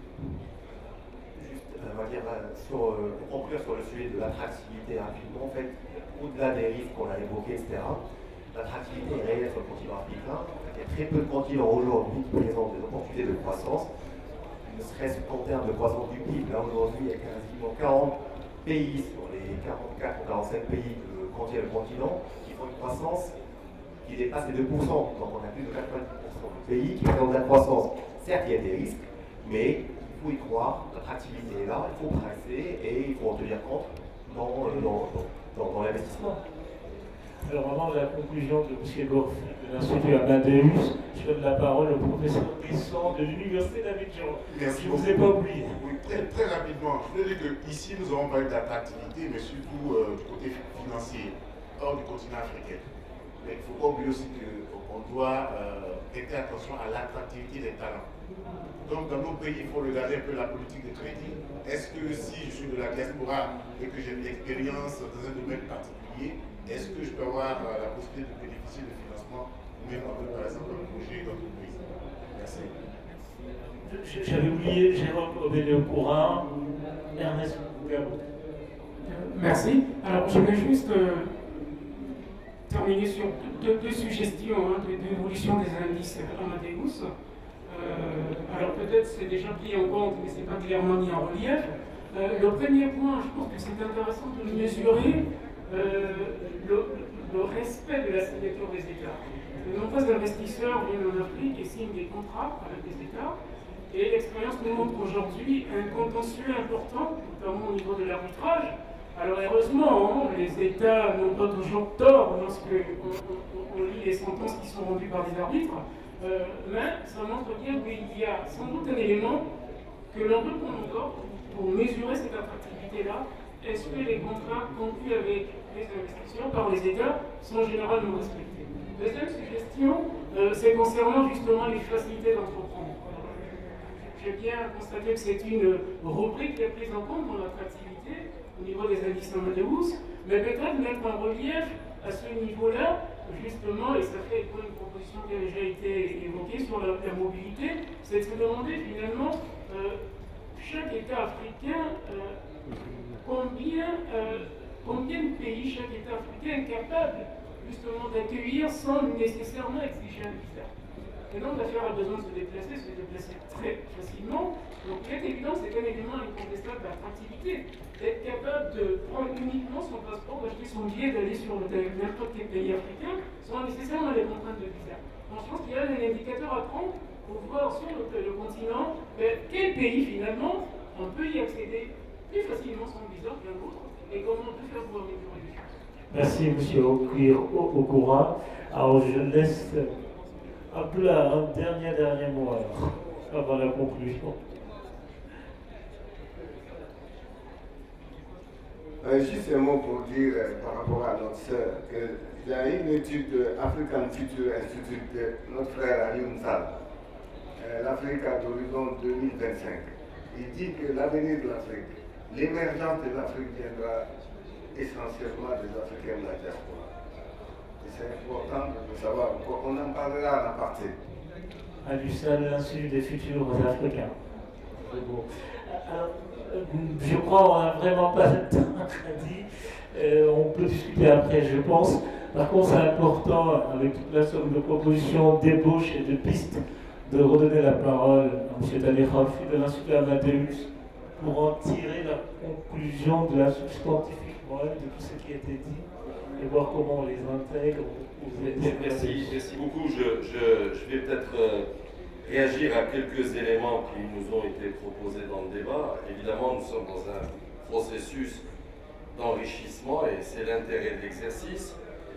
[SPEAKER 13] on va dire, sur, euh, pour conclure sur le sujet de l'attractivité rapidement, en fait, au-delà des risques qu'on a évoqués, et cetera, l'attractivité est réelle sur le continent africain. Il y a très peu de continents aujourd'hui qui présentent des opportunités de croissance, ne serait-ce qu'en termes de croissance du P I B. Là, aujourd'hui, il y a quasiment quarante pays sur les quarante-quatre ou quarante-cinq pays que contient le continent qui font une croissance qui dépasse les deux pour cent. Donc on a plus de quatre-vingt-dix pour cent de pays qui présentent de la croissance. Certes, il y a des risques, mais il faut y croire, l'attractivité est là, il faut presser et il faut en tenir compte dans, dans, dans, dans l'investissement.
[SPEAKER 1] Alors avant la conclusion de M. Gorfi de l'Institut Amadeus, je donne la parole au professeur Tesson de l'Université d'Abidjan.
[SPEAKER 14] Merci
[SPEAKER 1] je ne vous ai pas oublié.
[SPEAKER 14] Oui, très, très rapidement, je voulais dire qu'ici nous avons parlé d'attractivité, mais surtout euh, du côté financier, hors du continent africain. Mais il ne faut pas oublier aussi qu'on doit euh, prêter attention à l'attractivité des talents. Donc dans nos pays, il faut regarder un peu la politique de crédit. Est-ce que si je suis de la diaspora et que j'ai de l'expérience dans un domaine particulier, est-ce que je peux avoir euh, la possibilité de bénéficier de financement ou même par exemple un projet d'entreprise? Merci.
[SPEAKER 1] J'avais oublié Jérôme Obéléo-Courant, Ernest Gabot.
[SPEAKER 2] Merci. Alors je vais juste euh, terminer sur deux, deux suggestions hein, d'évolution des indices Amadeus. Euh, alors peut-être c'est déjà pris en compte, mais ce n'est pas clairement mis en relief. Euh, le premier point, je pense que c'est intéressant de mesurer euh, le, le respect de la signature des États. De nombreux investisseurs viennent en Afrique et signent des contrats avec les États. Et l'expérience nous montre aujourd'hui un contentieux important, notamment au niveau de l'arbitrage. Alors heureusement, les États n'ont pas toujours tort lorsque on, on, on lit les sentences qui sont rendues par les arbitres, euh, mais ça montre bien qu'il y a sans doute un élément que l'on peut prendre encore pour mesurer cette attractivité-là. Est-ce que les contrats conclus avec les investisseurs par les États sont généralement respectés? Deuxième suggestion, euh, c'est concernant justement les facilités d'entreprendre. J'ai bien constaté que c'est une rubrique qui est prise en compte dans l'attractivité au niveau des indices Amadeus, mais peut-être mettre en relief à ce niveau-là, justement, et ça fait écho à une proposition qui a déjà été évoquée sur la, la mobilité, c'est de se demander finalement, euh, chaque État africain, euh, combien, euh, combien de pays chaque État africain est capable justement d'accueillir sans nécessairement exiger un visa. Maintenant, l'affaire a besoin de se déplacer, se déplacer très facilement. Donc, ce qui est évident, c'est un élément incontestable d'attractivité. Être capable de prendre uniquement son passeport, d'acheter son billet, d'aller sur n'importe quel pays africain, sans nécessairement les contraintes de visa. Donc, je pense qu'il y a un indicateur à prendre pour voir sur le, le continent ben, quel pays, finalement, on peut y accéder plus facilement sans visa qu'un autre, et comment on peut faire pour améliorer les choses.
[SPEAKER 1] Merci, M. Okura. Alors, je laisse Abdullah un dernier, dernier mot alors, avant la conclusion.
[SPEAKER 9] Euh, juste un mot pour dire euh, par rapport à notre sœur qu'il y a une étude de African Future Institute de notre frère Alioune Sall, euh, l'Afrique à l'horizon deux mille vingt-cinq. Il dit que l'avenir de l'Afrique, l'émergence de l'Afrique viendra essentiellement des Africains de la diaspora. Et c'est important de savoir, on en parlera à la partie.
[SPEAKER 1] Alioune Sall, l'Institut des futurs Africains. C'est beau. Alors, je crois qu'on n'a vraiment pas le temps à dire. Euh, on peut discuter après, je pense. Par contre, c'est important, avec toute la somme de propositions, d'ébauches et de pistes, de redonner la parole à M. Tali Khalfi de l'Institut Amadeus pour en tirer la conclusion de la substantifique morale de tout ce qui a été dit et voir comment on les intègre.
[SPEAKER 15] Merci, merci beaucoup. Je, je, je vais peut-être euh, réagir à quelques éléments qui nous ont été proposés dans le débat. Évidemment, nous sommes dans un processus d'enrichissement et c'est l'intérêt de l'exercice.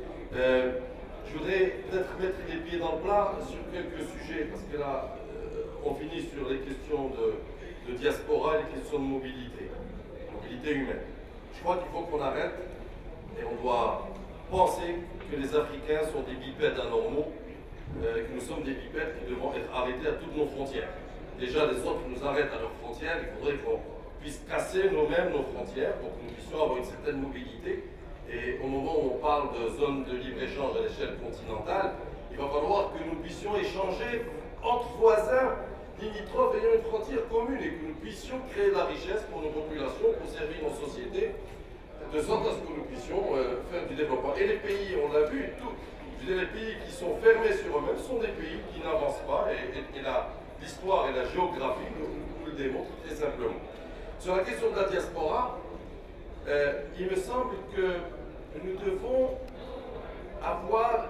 [SPEAKER 15] Euh, je voudrais peut-être mettre les pieds dans le plat sur quelques sujets, parce que là, euh, on finit sur les questions de, de diaspora et les questions de mobilité, mobilité humaine. Je crois qu'il faut qu'on arrête et on doit penser que les Africains sont des bipèdes anormaux, euh, que nous sommes des bipèdes qui devons être arrêtés à toutes nos frontières. Déjà, les autres nous arrêtent à leurs frontières, il faudrait qu'on puisse casser nous-mêmes nos frontières pour que nous puissions avoir une certaine mobilité. Et au moment où on parle de zone de libre-échange à l'échelle continentale, il va falloir que nous puissions échanger entre voisins limitrophes ayant une frontière commune et que nous puissions créer de la richesse pour nos populations, pour servir nos sociétés, de sorte à ce que nous puissions euh, faire du développement. Et les pays, on l'a vu, tout, je veux dire, les pays qui sont fermés sur eux-mêmes sont des pays qui n'avancent pas, et, et, et l'histoire et la géographie nous, nous le démontrent très simplement. Sur la question de la diaspora, euh, il me semble que nous devons avoir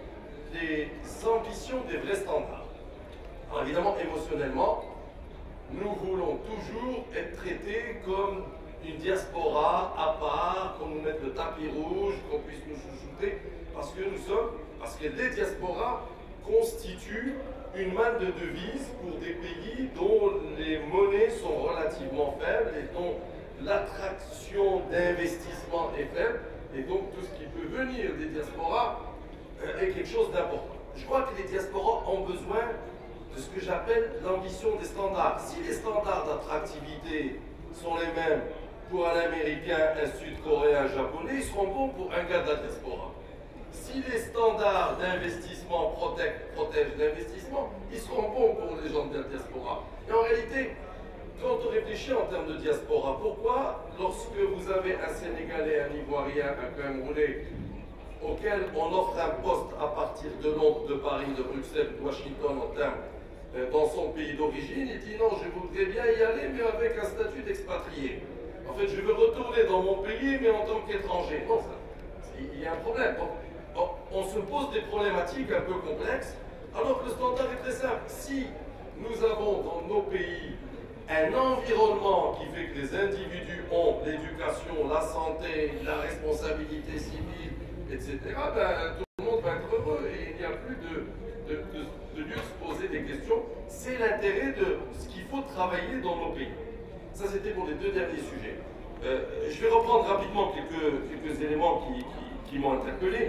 [SPEAKER 15] des ambitions, des vrais standards. Alors évidemment, émotionnellement, nous voulons toujours être traités comme une diaspora à part, qu'on nous mette le tapis rouge, qu'on puisse nous chouchouter, parce que nous sommes, parce que les diasporas constituent une manne de devises pour des pays dont les monnaies sont relativement faibles et dont l'attraction d'investissement est faible, et donc tout ce qui peut venir des diasporas euh, est quelque chose d'important. Je crois que les diasporas ont besoin de ce que j'appelle l'ambition des standards. Si les standards d'attractivité sont les mêmes pour un Américain, un Sud-Coréen, un Japonais, ils seront bons pour un gars de la diaspora. Si les standards d'investissement protègent, protègent l'investissement, ils seront bons pour les gens de la diaspora. Et en réalité, quand on réfléchit en termes de diaspora, pourquoi, lorsque vous avez un Sénégalais, un Ivoirien, un Camerounais, auquel on offre un poste à partir de Londres, de Paris, de Bruxelles, de Washington, en termes, euh, dans son pays d'origine, il dit non, je voudrais bien y aller, mais avec un statut d'expatrié. En fait, je veux retourner dans mon pays, mais en tant qu'étranger. Non, ça, il y a un problème. Donc, on se pose des problématiques un peu complexes, alors que le standard est très simple. Si nous avons dans nos pays un environnement qui fait que les individus ont l'éducation, la santé, la responsabilité civile, et cetera, ben, tout le monde va être heureux et il n'y a plus de, de, de, de lieu de se poser des questions. C'est l'intérêt de ce qu'il faut travailler dans nos pays. Ça, c'était pour les deux derniers sujets. Euh, je vais reprendre rapidement quelques, quelques éléments qui, qui, qui m'ont interpellé.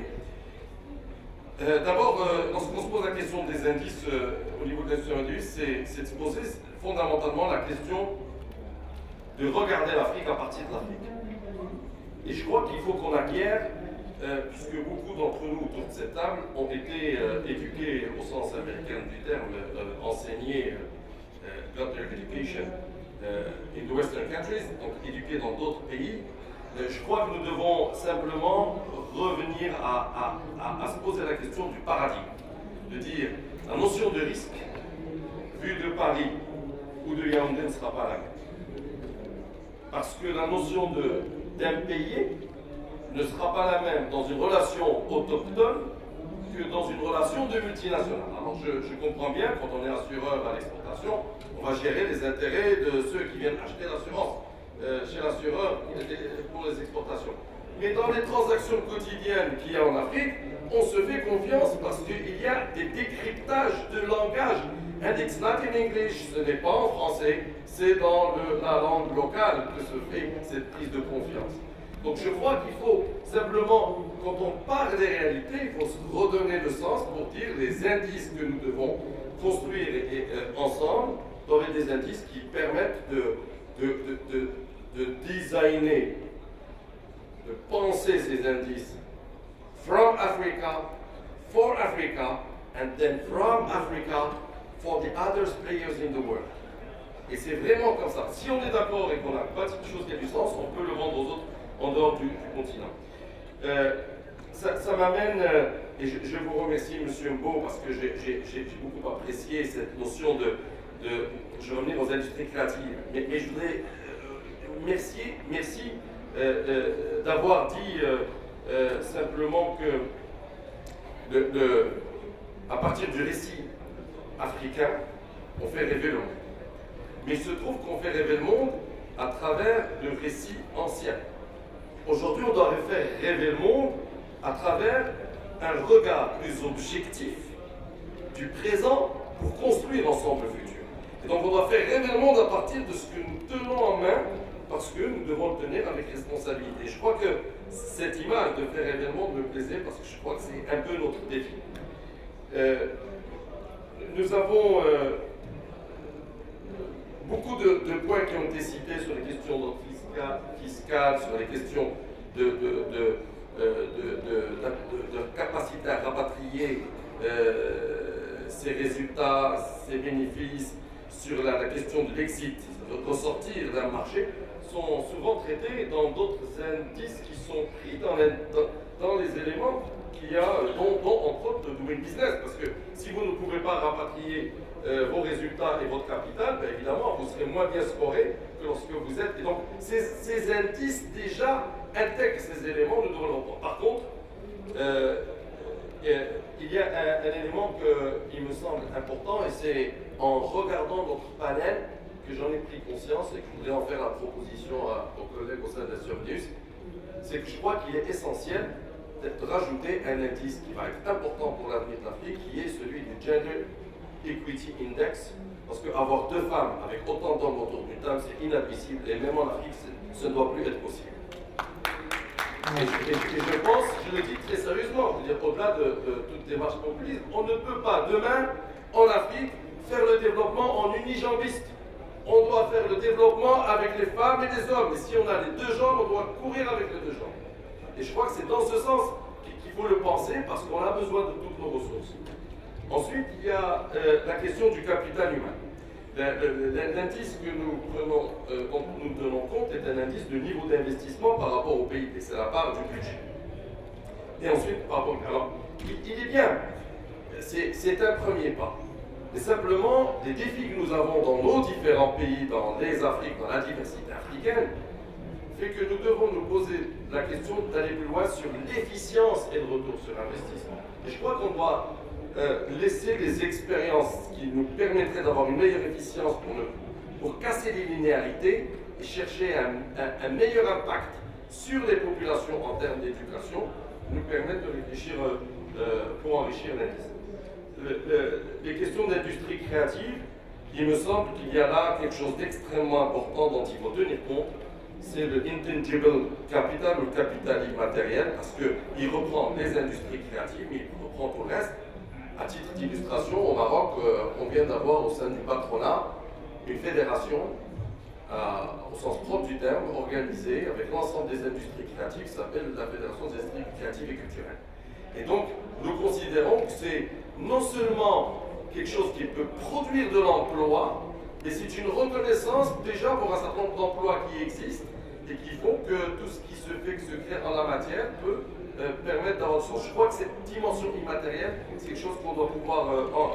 [SPEAKER 15] Euh, D'abord, euh, lorsqu'on se pose la question des indices euh, au niveau de l'institution indice, c'est de se poser fondamentalement la question de regarder l'Afrique à partir de l'Afrique. Et je crois qu'il faut qu'on acquiert, euh, puisque beaucoup d'entre nous autour de cette table ont été euh, éduqués au sens américain du terme, euh, enseignés euh, got their education euh, in the Western countries, donc éduqués dans d'autres pays. Je crois que nous devons simplement revenir à, à, à, à se poser la question du paradigme. De dire, La notion de risque, vue de Paris ou de Yaoundé, ne sera pas la même. Parce que la notion d'impayé ne sera pas la même dans une relation autochtone que dans une relation de multinationale. Alors je, je comprends bien, quand on est assureur à l'exportation, on va gérer les intérêts de ceux qui viennent acheter l'assurance euh, chez l'assureur pour les exportations. Mais dans les transactions quotidiennes qu'il y a en Afrique, on se fait confiance parce qu'il y a des décryptages de langage. And it's not in English, ce n'est pas en français, c'est dans le, la langue locale que se fait cette prise de confiance. Donc je crois qu'il faut simplement, quand on parle des réalités, il faut se redonner le sens pour dire les indices que nous devons construire et, et, euh, ensemble doivent être des indices qui permettent de, de, de, de, de designer, de penser ces indices from Africa, for Africa, and then from Africa for the other players in the world. Et c'est vraiment comme ça. Si on est d'accord et qu'on a pas quelque chose qui a du sens, on peut le vendre aux autres en dehors du, du continent. Euh, ça ça m'amène, euh, et je, je vous remercie, M. Mbo, parce que j'ai beaucoup apprécié cette notion de, de je vais revenir aux industries créatives, mais, mais je voudrais euh, merci, merci euh, euh, d'avoir dit euh, euh, simplement que de, de, à partir du récit africain, on fait rêver le monde. Mais il se trouve qu'on fait rêver le monde à travers le récit ancien. Aujourd'hui, on doit faire rêver le monde à travers un regard plus objectif du présent pour construire ensemble le futur. Et donc on doit faire rêver le monde à partir de ce que nous tenons en main, parce que nous devons le tenir avec responsabilité. Et je crois que cette image de faire rêver le monde me plaisait, parce que je crois que c'est un peu notre défi. Euh, nous avons euh, beaucoup de, de points qui ont été cités sur les questions d'ordre fiscal, fiscal, sur les questions de, de, de, euh, de, de, de, de capacité à rapatrier euh, ces résultats, ces bénéfices, sur la, la question de l'exit, de ressortir d'un marché, sont souvent traités dans d'autres indices qui sont pris dans les, dans, dans les éléments qu'il y a, dont, dont entre autres le doing business. Parce que si vous ne pouvez pas rapatrier euh, vos résultats et votre capital, ben évidemment, vous serez moins bien scoré que lorsque vous êtes. Et donc, ces, ces indices déjà intègrent ces éléments, nous devons l'entendre. Par contre, euh, il y a un, un élément qui me semble important, et c'est en regardant notre panel que j'en ai pris conscience et que je voudrais en faire la proposition à, aux collègues au sein de la Surnews, c'est que je crois qu'il est essentiel de rajouter un indice qui va être important pour l'avenir de l'Afrique, qui est celui du Gender Equity Index, parce qu'avoir deux femmes avec autant d'hommes autour d'une table, c'est inadmissible, et même en Afrique, ce ne doit plus être possible. Et je, et, et je pense, je le dis très sérieusement, je veux dire, au-delà de, de toute démarche populiste, on ne peut pas demain, en Afrique, faire le développement en unijambiste. On doit faire le développement avec les femmes et les hommes. Et si on a les deux jambes, on doit courir avec les deux jambes. Et je crois que c'est dans ce sens qu'il faut le penser, parce qu'on a besoin de toutes nos ressources. Ensuite, il y a euh, la question du capital humain. L'indice que nous prenons, euh, dont nous tenons compte est un indice de niveau d'investissement par rapport au P I B. C'est la part du budget. Et ensuite, par rapport. Alors, il, il est bien. C'est un premier pas. Mais simplement, les défis que nous avons dans nos différents pays, dans les Afriques, dans la diversité africaine, fait que nous devons nous poser la question d'aller plus loin sur l'efficience et le retour sur investissement. Et je crois qu'on doit euh, laisser les expériences qui nous permettraient d'avoir une meilleure efficience pour, ne, pour casser les linéarités et chercher un, un, un meilleur impact sur les populations en termes d'éducation, nous permettre de réfléchir euh, euh, pour enrichir l'indice. Le, le, les questions d'industrie créative, il me semble qu'il y a là quelque chose d'extrêmement important dont il faut tenir compte, c'est le intangible capital ou le capital immatériel, parce qu'il reprend les industries créatives, mais il reprend tout le reste. À titre d'illustration, au Maroc, euh, on vient d'avoir au sein du patronat une fédération, euh, au sens propre du terme, organisée avec l'ensemble des industries créatives, qui s'appelle la Fédération des industries créatives et culturelles. Et donc, nous considérons que c'est non seulement quelque chose qui peut produire de l'emploi, mais c'est une reconnaissance déjà pour un certain nombre d'emplois qui existent et qui font que tout ce qui se fait, que se crée en la matière peut euh, permettre d'avoir le sens. Je crois que cette dimension immatérielle, c'est quelque chose qu'on doit pouvoir euh, en,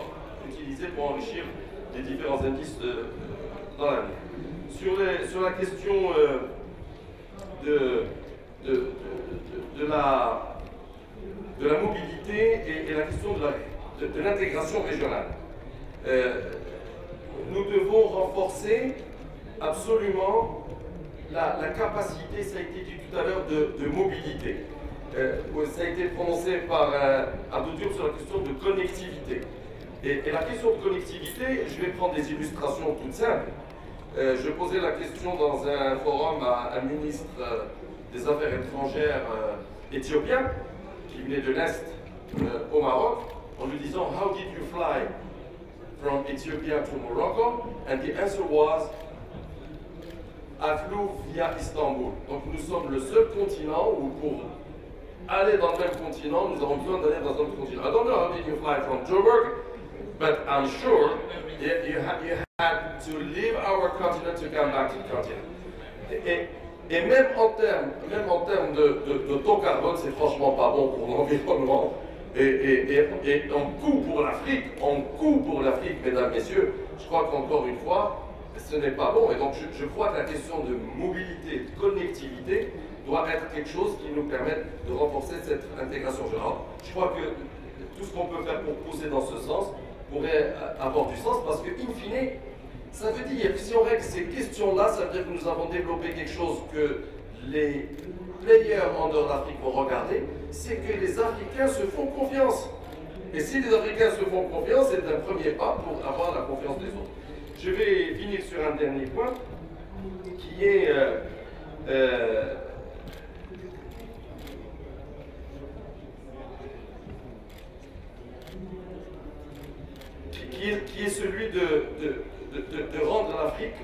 [SPEAKER 15] utilisés pour enrichir les différents indices euh, dans la vie. Sur, les, sur la question euh, de, de, de, de, la, de la mobilité et, et la question de, la, de, de l'intégration régionale, euh, nous devons renforcer absolument la, la capacité, ça a été dit tout à l'heure, de, de mobilité. Euh, ça a été prononcé par euh, Abdou Diouf sur la question de connectivité. Et, et la question de connectivité, je vais prendre des illustrations toutes simples. Euh, je posais la question dans un forum à un ministre euh, des Affaires étrangères euh, éthiopien, qui venait de l'Est euh, au Maroc, en lui disant « How did you fly from Ethiopia to Morocco? » And the answer was « I flew via Istanbul. » Donc nous sommes le seul continent où pour aller dans le même continent, nous avons besoin d'aller dans un autre continent. I don't know how did you fly from Joburg, but I'm sure you, you, ha you had to leave our continent to come back to the continent. Et, et, et même en termes même en termes de, de, de taux carbone, c'est franchement pas bon pour l'environnement. Et, et, et, et on coût pour l'Afrique, on coût pour l'Afrique, mesdames, messieurs, je crois qu'encore une fois, ce n'est pas bon. Et donc je, je crois que la question de mobilité, de connectivité, doit être quelque chose qui nous permette de renforcer cette intégration générale. Je crois que tout ce qu'on peut faire pour pousser dans ce sens pourrait avoir du sens, parce que, in fine, ça veut dire que si on règle ces questions-là, ça veut dire que nous avons développé quelque chose que les players en dehors d'Afrique vont regarder, c'est que les Africains se font confiance. Et si les Africains se font confiance, c'est un premier pas pour avoir la confiance des autres. Je vais finir sur un dernier point, qui est... Euh, euh, Qui est, qui est celui de, de, de, de rendre l'Afrique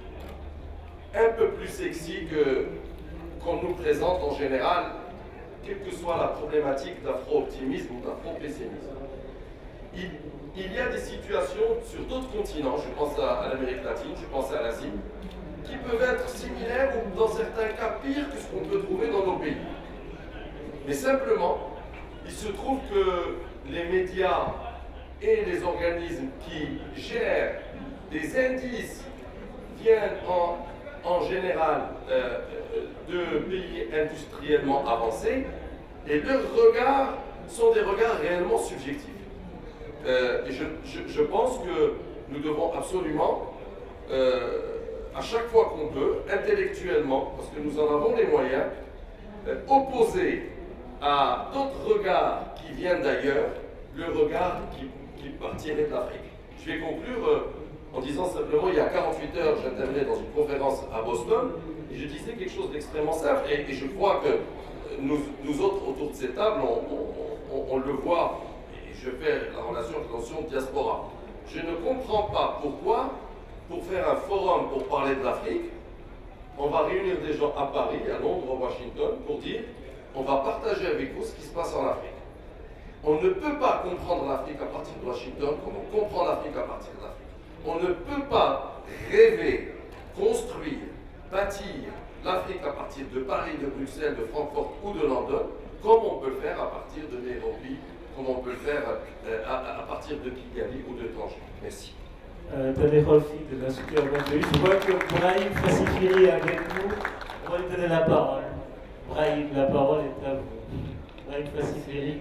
[SPEAKER 15] un peu plus sexy que qu'on nous présente en général, quelle que soit la problématique d'afro-optimisme ou d'afro-pessimisme. Il, il y a des situations sur d'autres continents, je pense à, à l'Amérique latine, je pense à l'Asie, qui peuvent être similaires ou dans certains cas pires que ce qu'on peut trouver dans nos pays. Mais simplement, il se trouve que les médias et les organismes qui gèrent des indices viennent en, en général euh, de pays industriellement avancés, et leurs regards sont des regards réellement subjectifs. Euh, et je, je, je pense que nous devons absolument, euh, à chaque fois qu'on peut, intellectuellement, parce que nous en avons les moyens, euh, opposer à d'autres regards qui viennent d'ailleurs le regard qui qui partirait de l'Afrique. Je vais conclure euh, en disant simplement, il y a quarante-huit heures, j'intervenais dans une conférence à Boston, et je disais quelque chose d'extrêmement simple, et, et je crois que nous, nous autres, autour de cette table, on, on, on, on le voit, et je fais la relation avec la notion de diaspora. Je ne comprends pas pourquoi, pour faire un forum pour parler de l'Afrique, on va réunir des gens à Paris, à Londres, à Washington, pour dire, on va partager avec vous ce qui se passe en Afrique. On ne peut pas comprendre l'Afrique à partir de Washington comme on comprend l'Afrique à partir de l'Afrique. On ne peut pas rêver, construire, bâtir l'Afrique à partir de Paris, de Bruxelles, de Francfort ou de London, comme on peut le faire à partir de Nairobi, comme on peut le faire euh, à, à partir de Kigali ou de Tanger. Merci.
[SPEAKER 1] Euh, Tadej Rolfi de l'Institut Urbain de Lille. Je vois que Brahim Fassifiri est avec nous. On va lui donner la parole. Brahim, la parole est à vous. Brahim Fassifiri.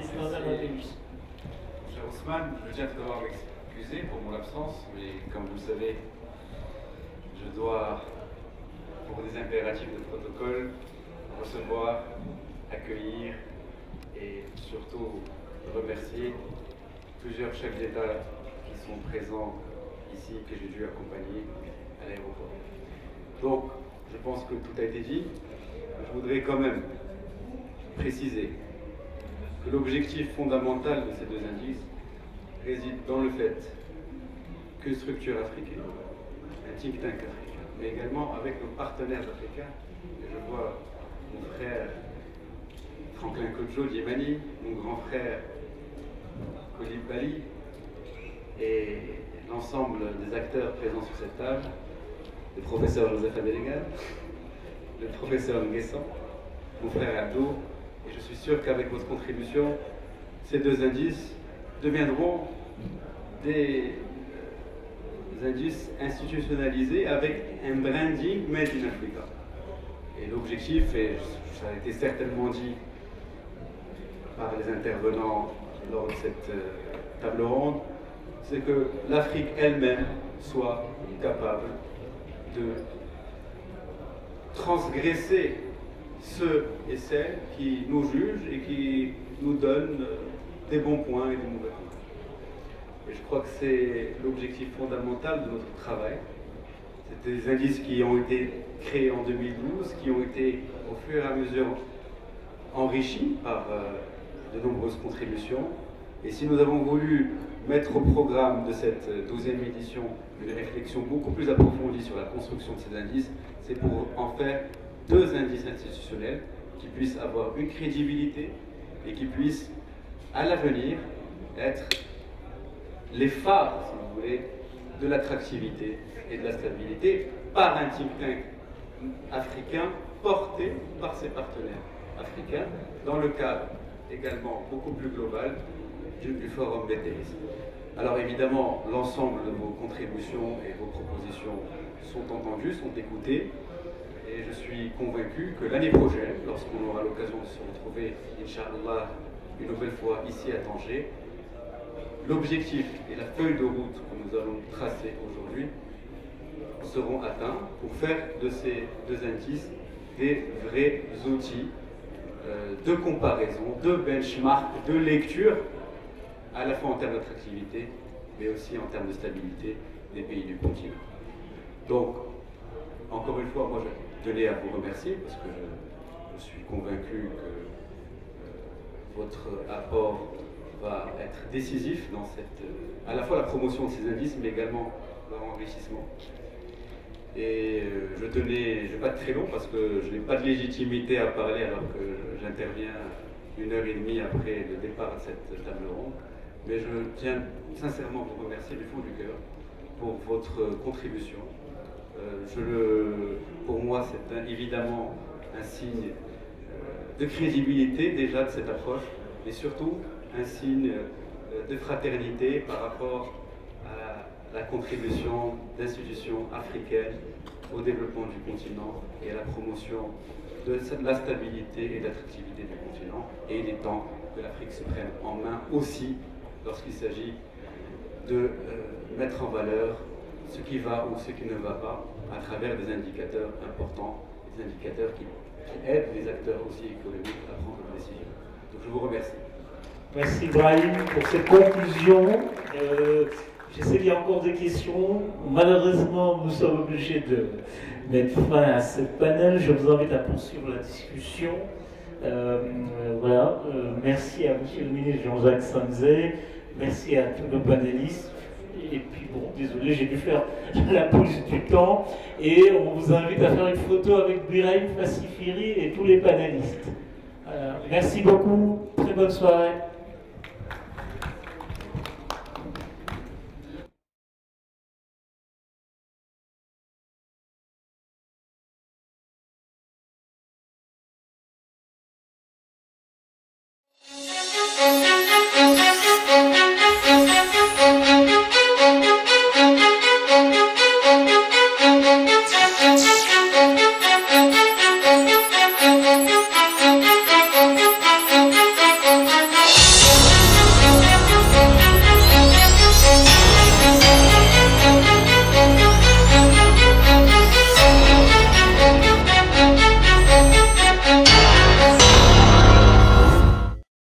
[SPEAKER 16] Cher Ousmane, je tiens tout d'abord à m'excuser pour mon absence, mais comme vous le savez, je dois, pour des impératifs de protocole, recevoir, accueillir et surtout remercier plusieurs chefs d'État qui sont présents ici, que j'ai dû accompagner à l'aéroport. Donc, je pense que tout a été dit. Je voudrais quand même préciser que l'objectif fondamental de ces deux indices réside dans le fait que structure africaine, un think tank africain, mais également avec nos partenaires africains. Et je vois mon frère Franklin Kodjo Diemani, mon grand frère Kolib Bali et l'ensemble des acteurs présents sur cette table, le professeur Joseph Abelegan, le professeur Nguessan, mon frère Abdou. Et je suis sûr qu'avec votre contribution, ces deux indices deviendront des indices institutionnalisés avec un branding Made in Africa. Et l'objectif, et ça a été certainement dit par les intervenants lors de cette table ronde, c'est que l'Afrique elle-même soit capable de transgresser ceux et celles qui nous jugent et qui nous donnent des bons points et des mauvais points. Et je crois que c'est l'objectif fondamental de notre travail. C'est des indices qui ont été créés en deux mille douze, qui ont été au fur et à mesure enrichis par euh, de nombreuses contributions. Et si nous avons voulu mettre au programme de cette douzième édition une réflexion beaucoup plus approfondie sur la construction de ces indices, c'est pour en faire deux indices institutionnels qui puissent avoir une crédibilité et qui puissent, à l'avenir, être les phares, si vous voulez, de l'attractivité et de la stabilité par un think tank africain porté par ses partenaires africains dans le cadre également beaucoup plus global du, du Forum B T S. Alors évidemment, l'ensemble de vos contributions et vos propositions sont entendues, sont écoutées, et je suis convaincu que l'année prochaine, lorsqu'on aura l'occasion de se retrouver, Inch'Allah, une nouvelle fois ici à Tanger, l'objectif et la feuille de route que nous allons tracer aujourd'hui seront atteints pour faire de ces deux indices des vrais outils euh, de comparaison, de benchmark, de lecture, à la fois en termes d'attractivité, mais aussi en termes de stabilité des pays du continent. Donc, encore une fois, moi je tenais à vous remercier parce que je, je suis convaincu que euh, votre apport va être décisif dans cette, euh, à la fois la promotion de ces indices, mais également leur enrichissement. Et euh, je tenais, je ne vais pas être très long parce que je n'ai pas de légitimité à parler alors que j'interviens une heure et demie après le départ de cette table ronde. Mais je tiens sincèrement à vous remercier du fond du cœur pour votre contribution. Euh, je le, pour moi, c'est un, évidemment un signe euh, de crédibilité déjà de cette approche, mais surtout un signe euh, de fraternité par rapport à la contribution d'institutions africaines au développement du continent et à la promotion de la stabilité et de l'attractivité du continent. Et il est temps que l'Afrique se prenne en main aussi lorsqu'il s'agit de euh, mettre en valeur ce qui va ou ce qui ne va pas à travers des indicateurs importants, des indicateurs qui, qui aident les acteurs aussi économiques à prendre des décisions. Donc je vous remercie.
[SPEAKER 1] Merci Brahim pour cette conclusion. Euh, J'essaie qu'il y a encore des questions. Malheureusement, nous sommes obligés de mettre fin à ce panel. Je vous invite à poursuivre la discussion. Euh, voilà. Euh, merci à Monsieur le ministre Jean-Jacques Sanzé. Merci à tous nos panélistes. Et puis bon, désolé, j'ai dû faire la pause du temps. Et on vous invite à faire une photo avec Birahim Fassifiri et tous les panélistes. Voilà. Merci beaucoup. Très bonne soirée.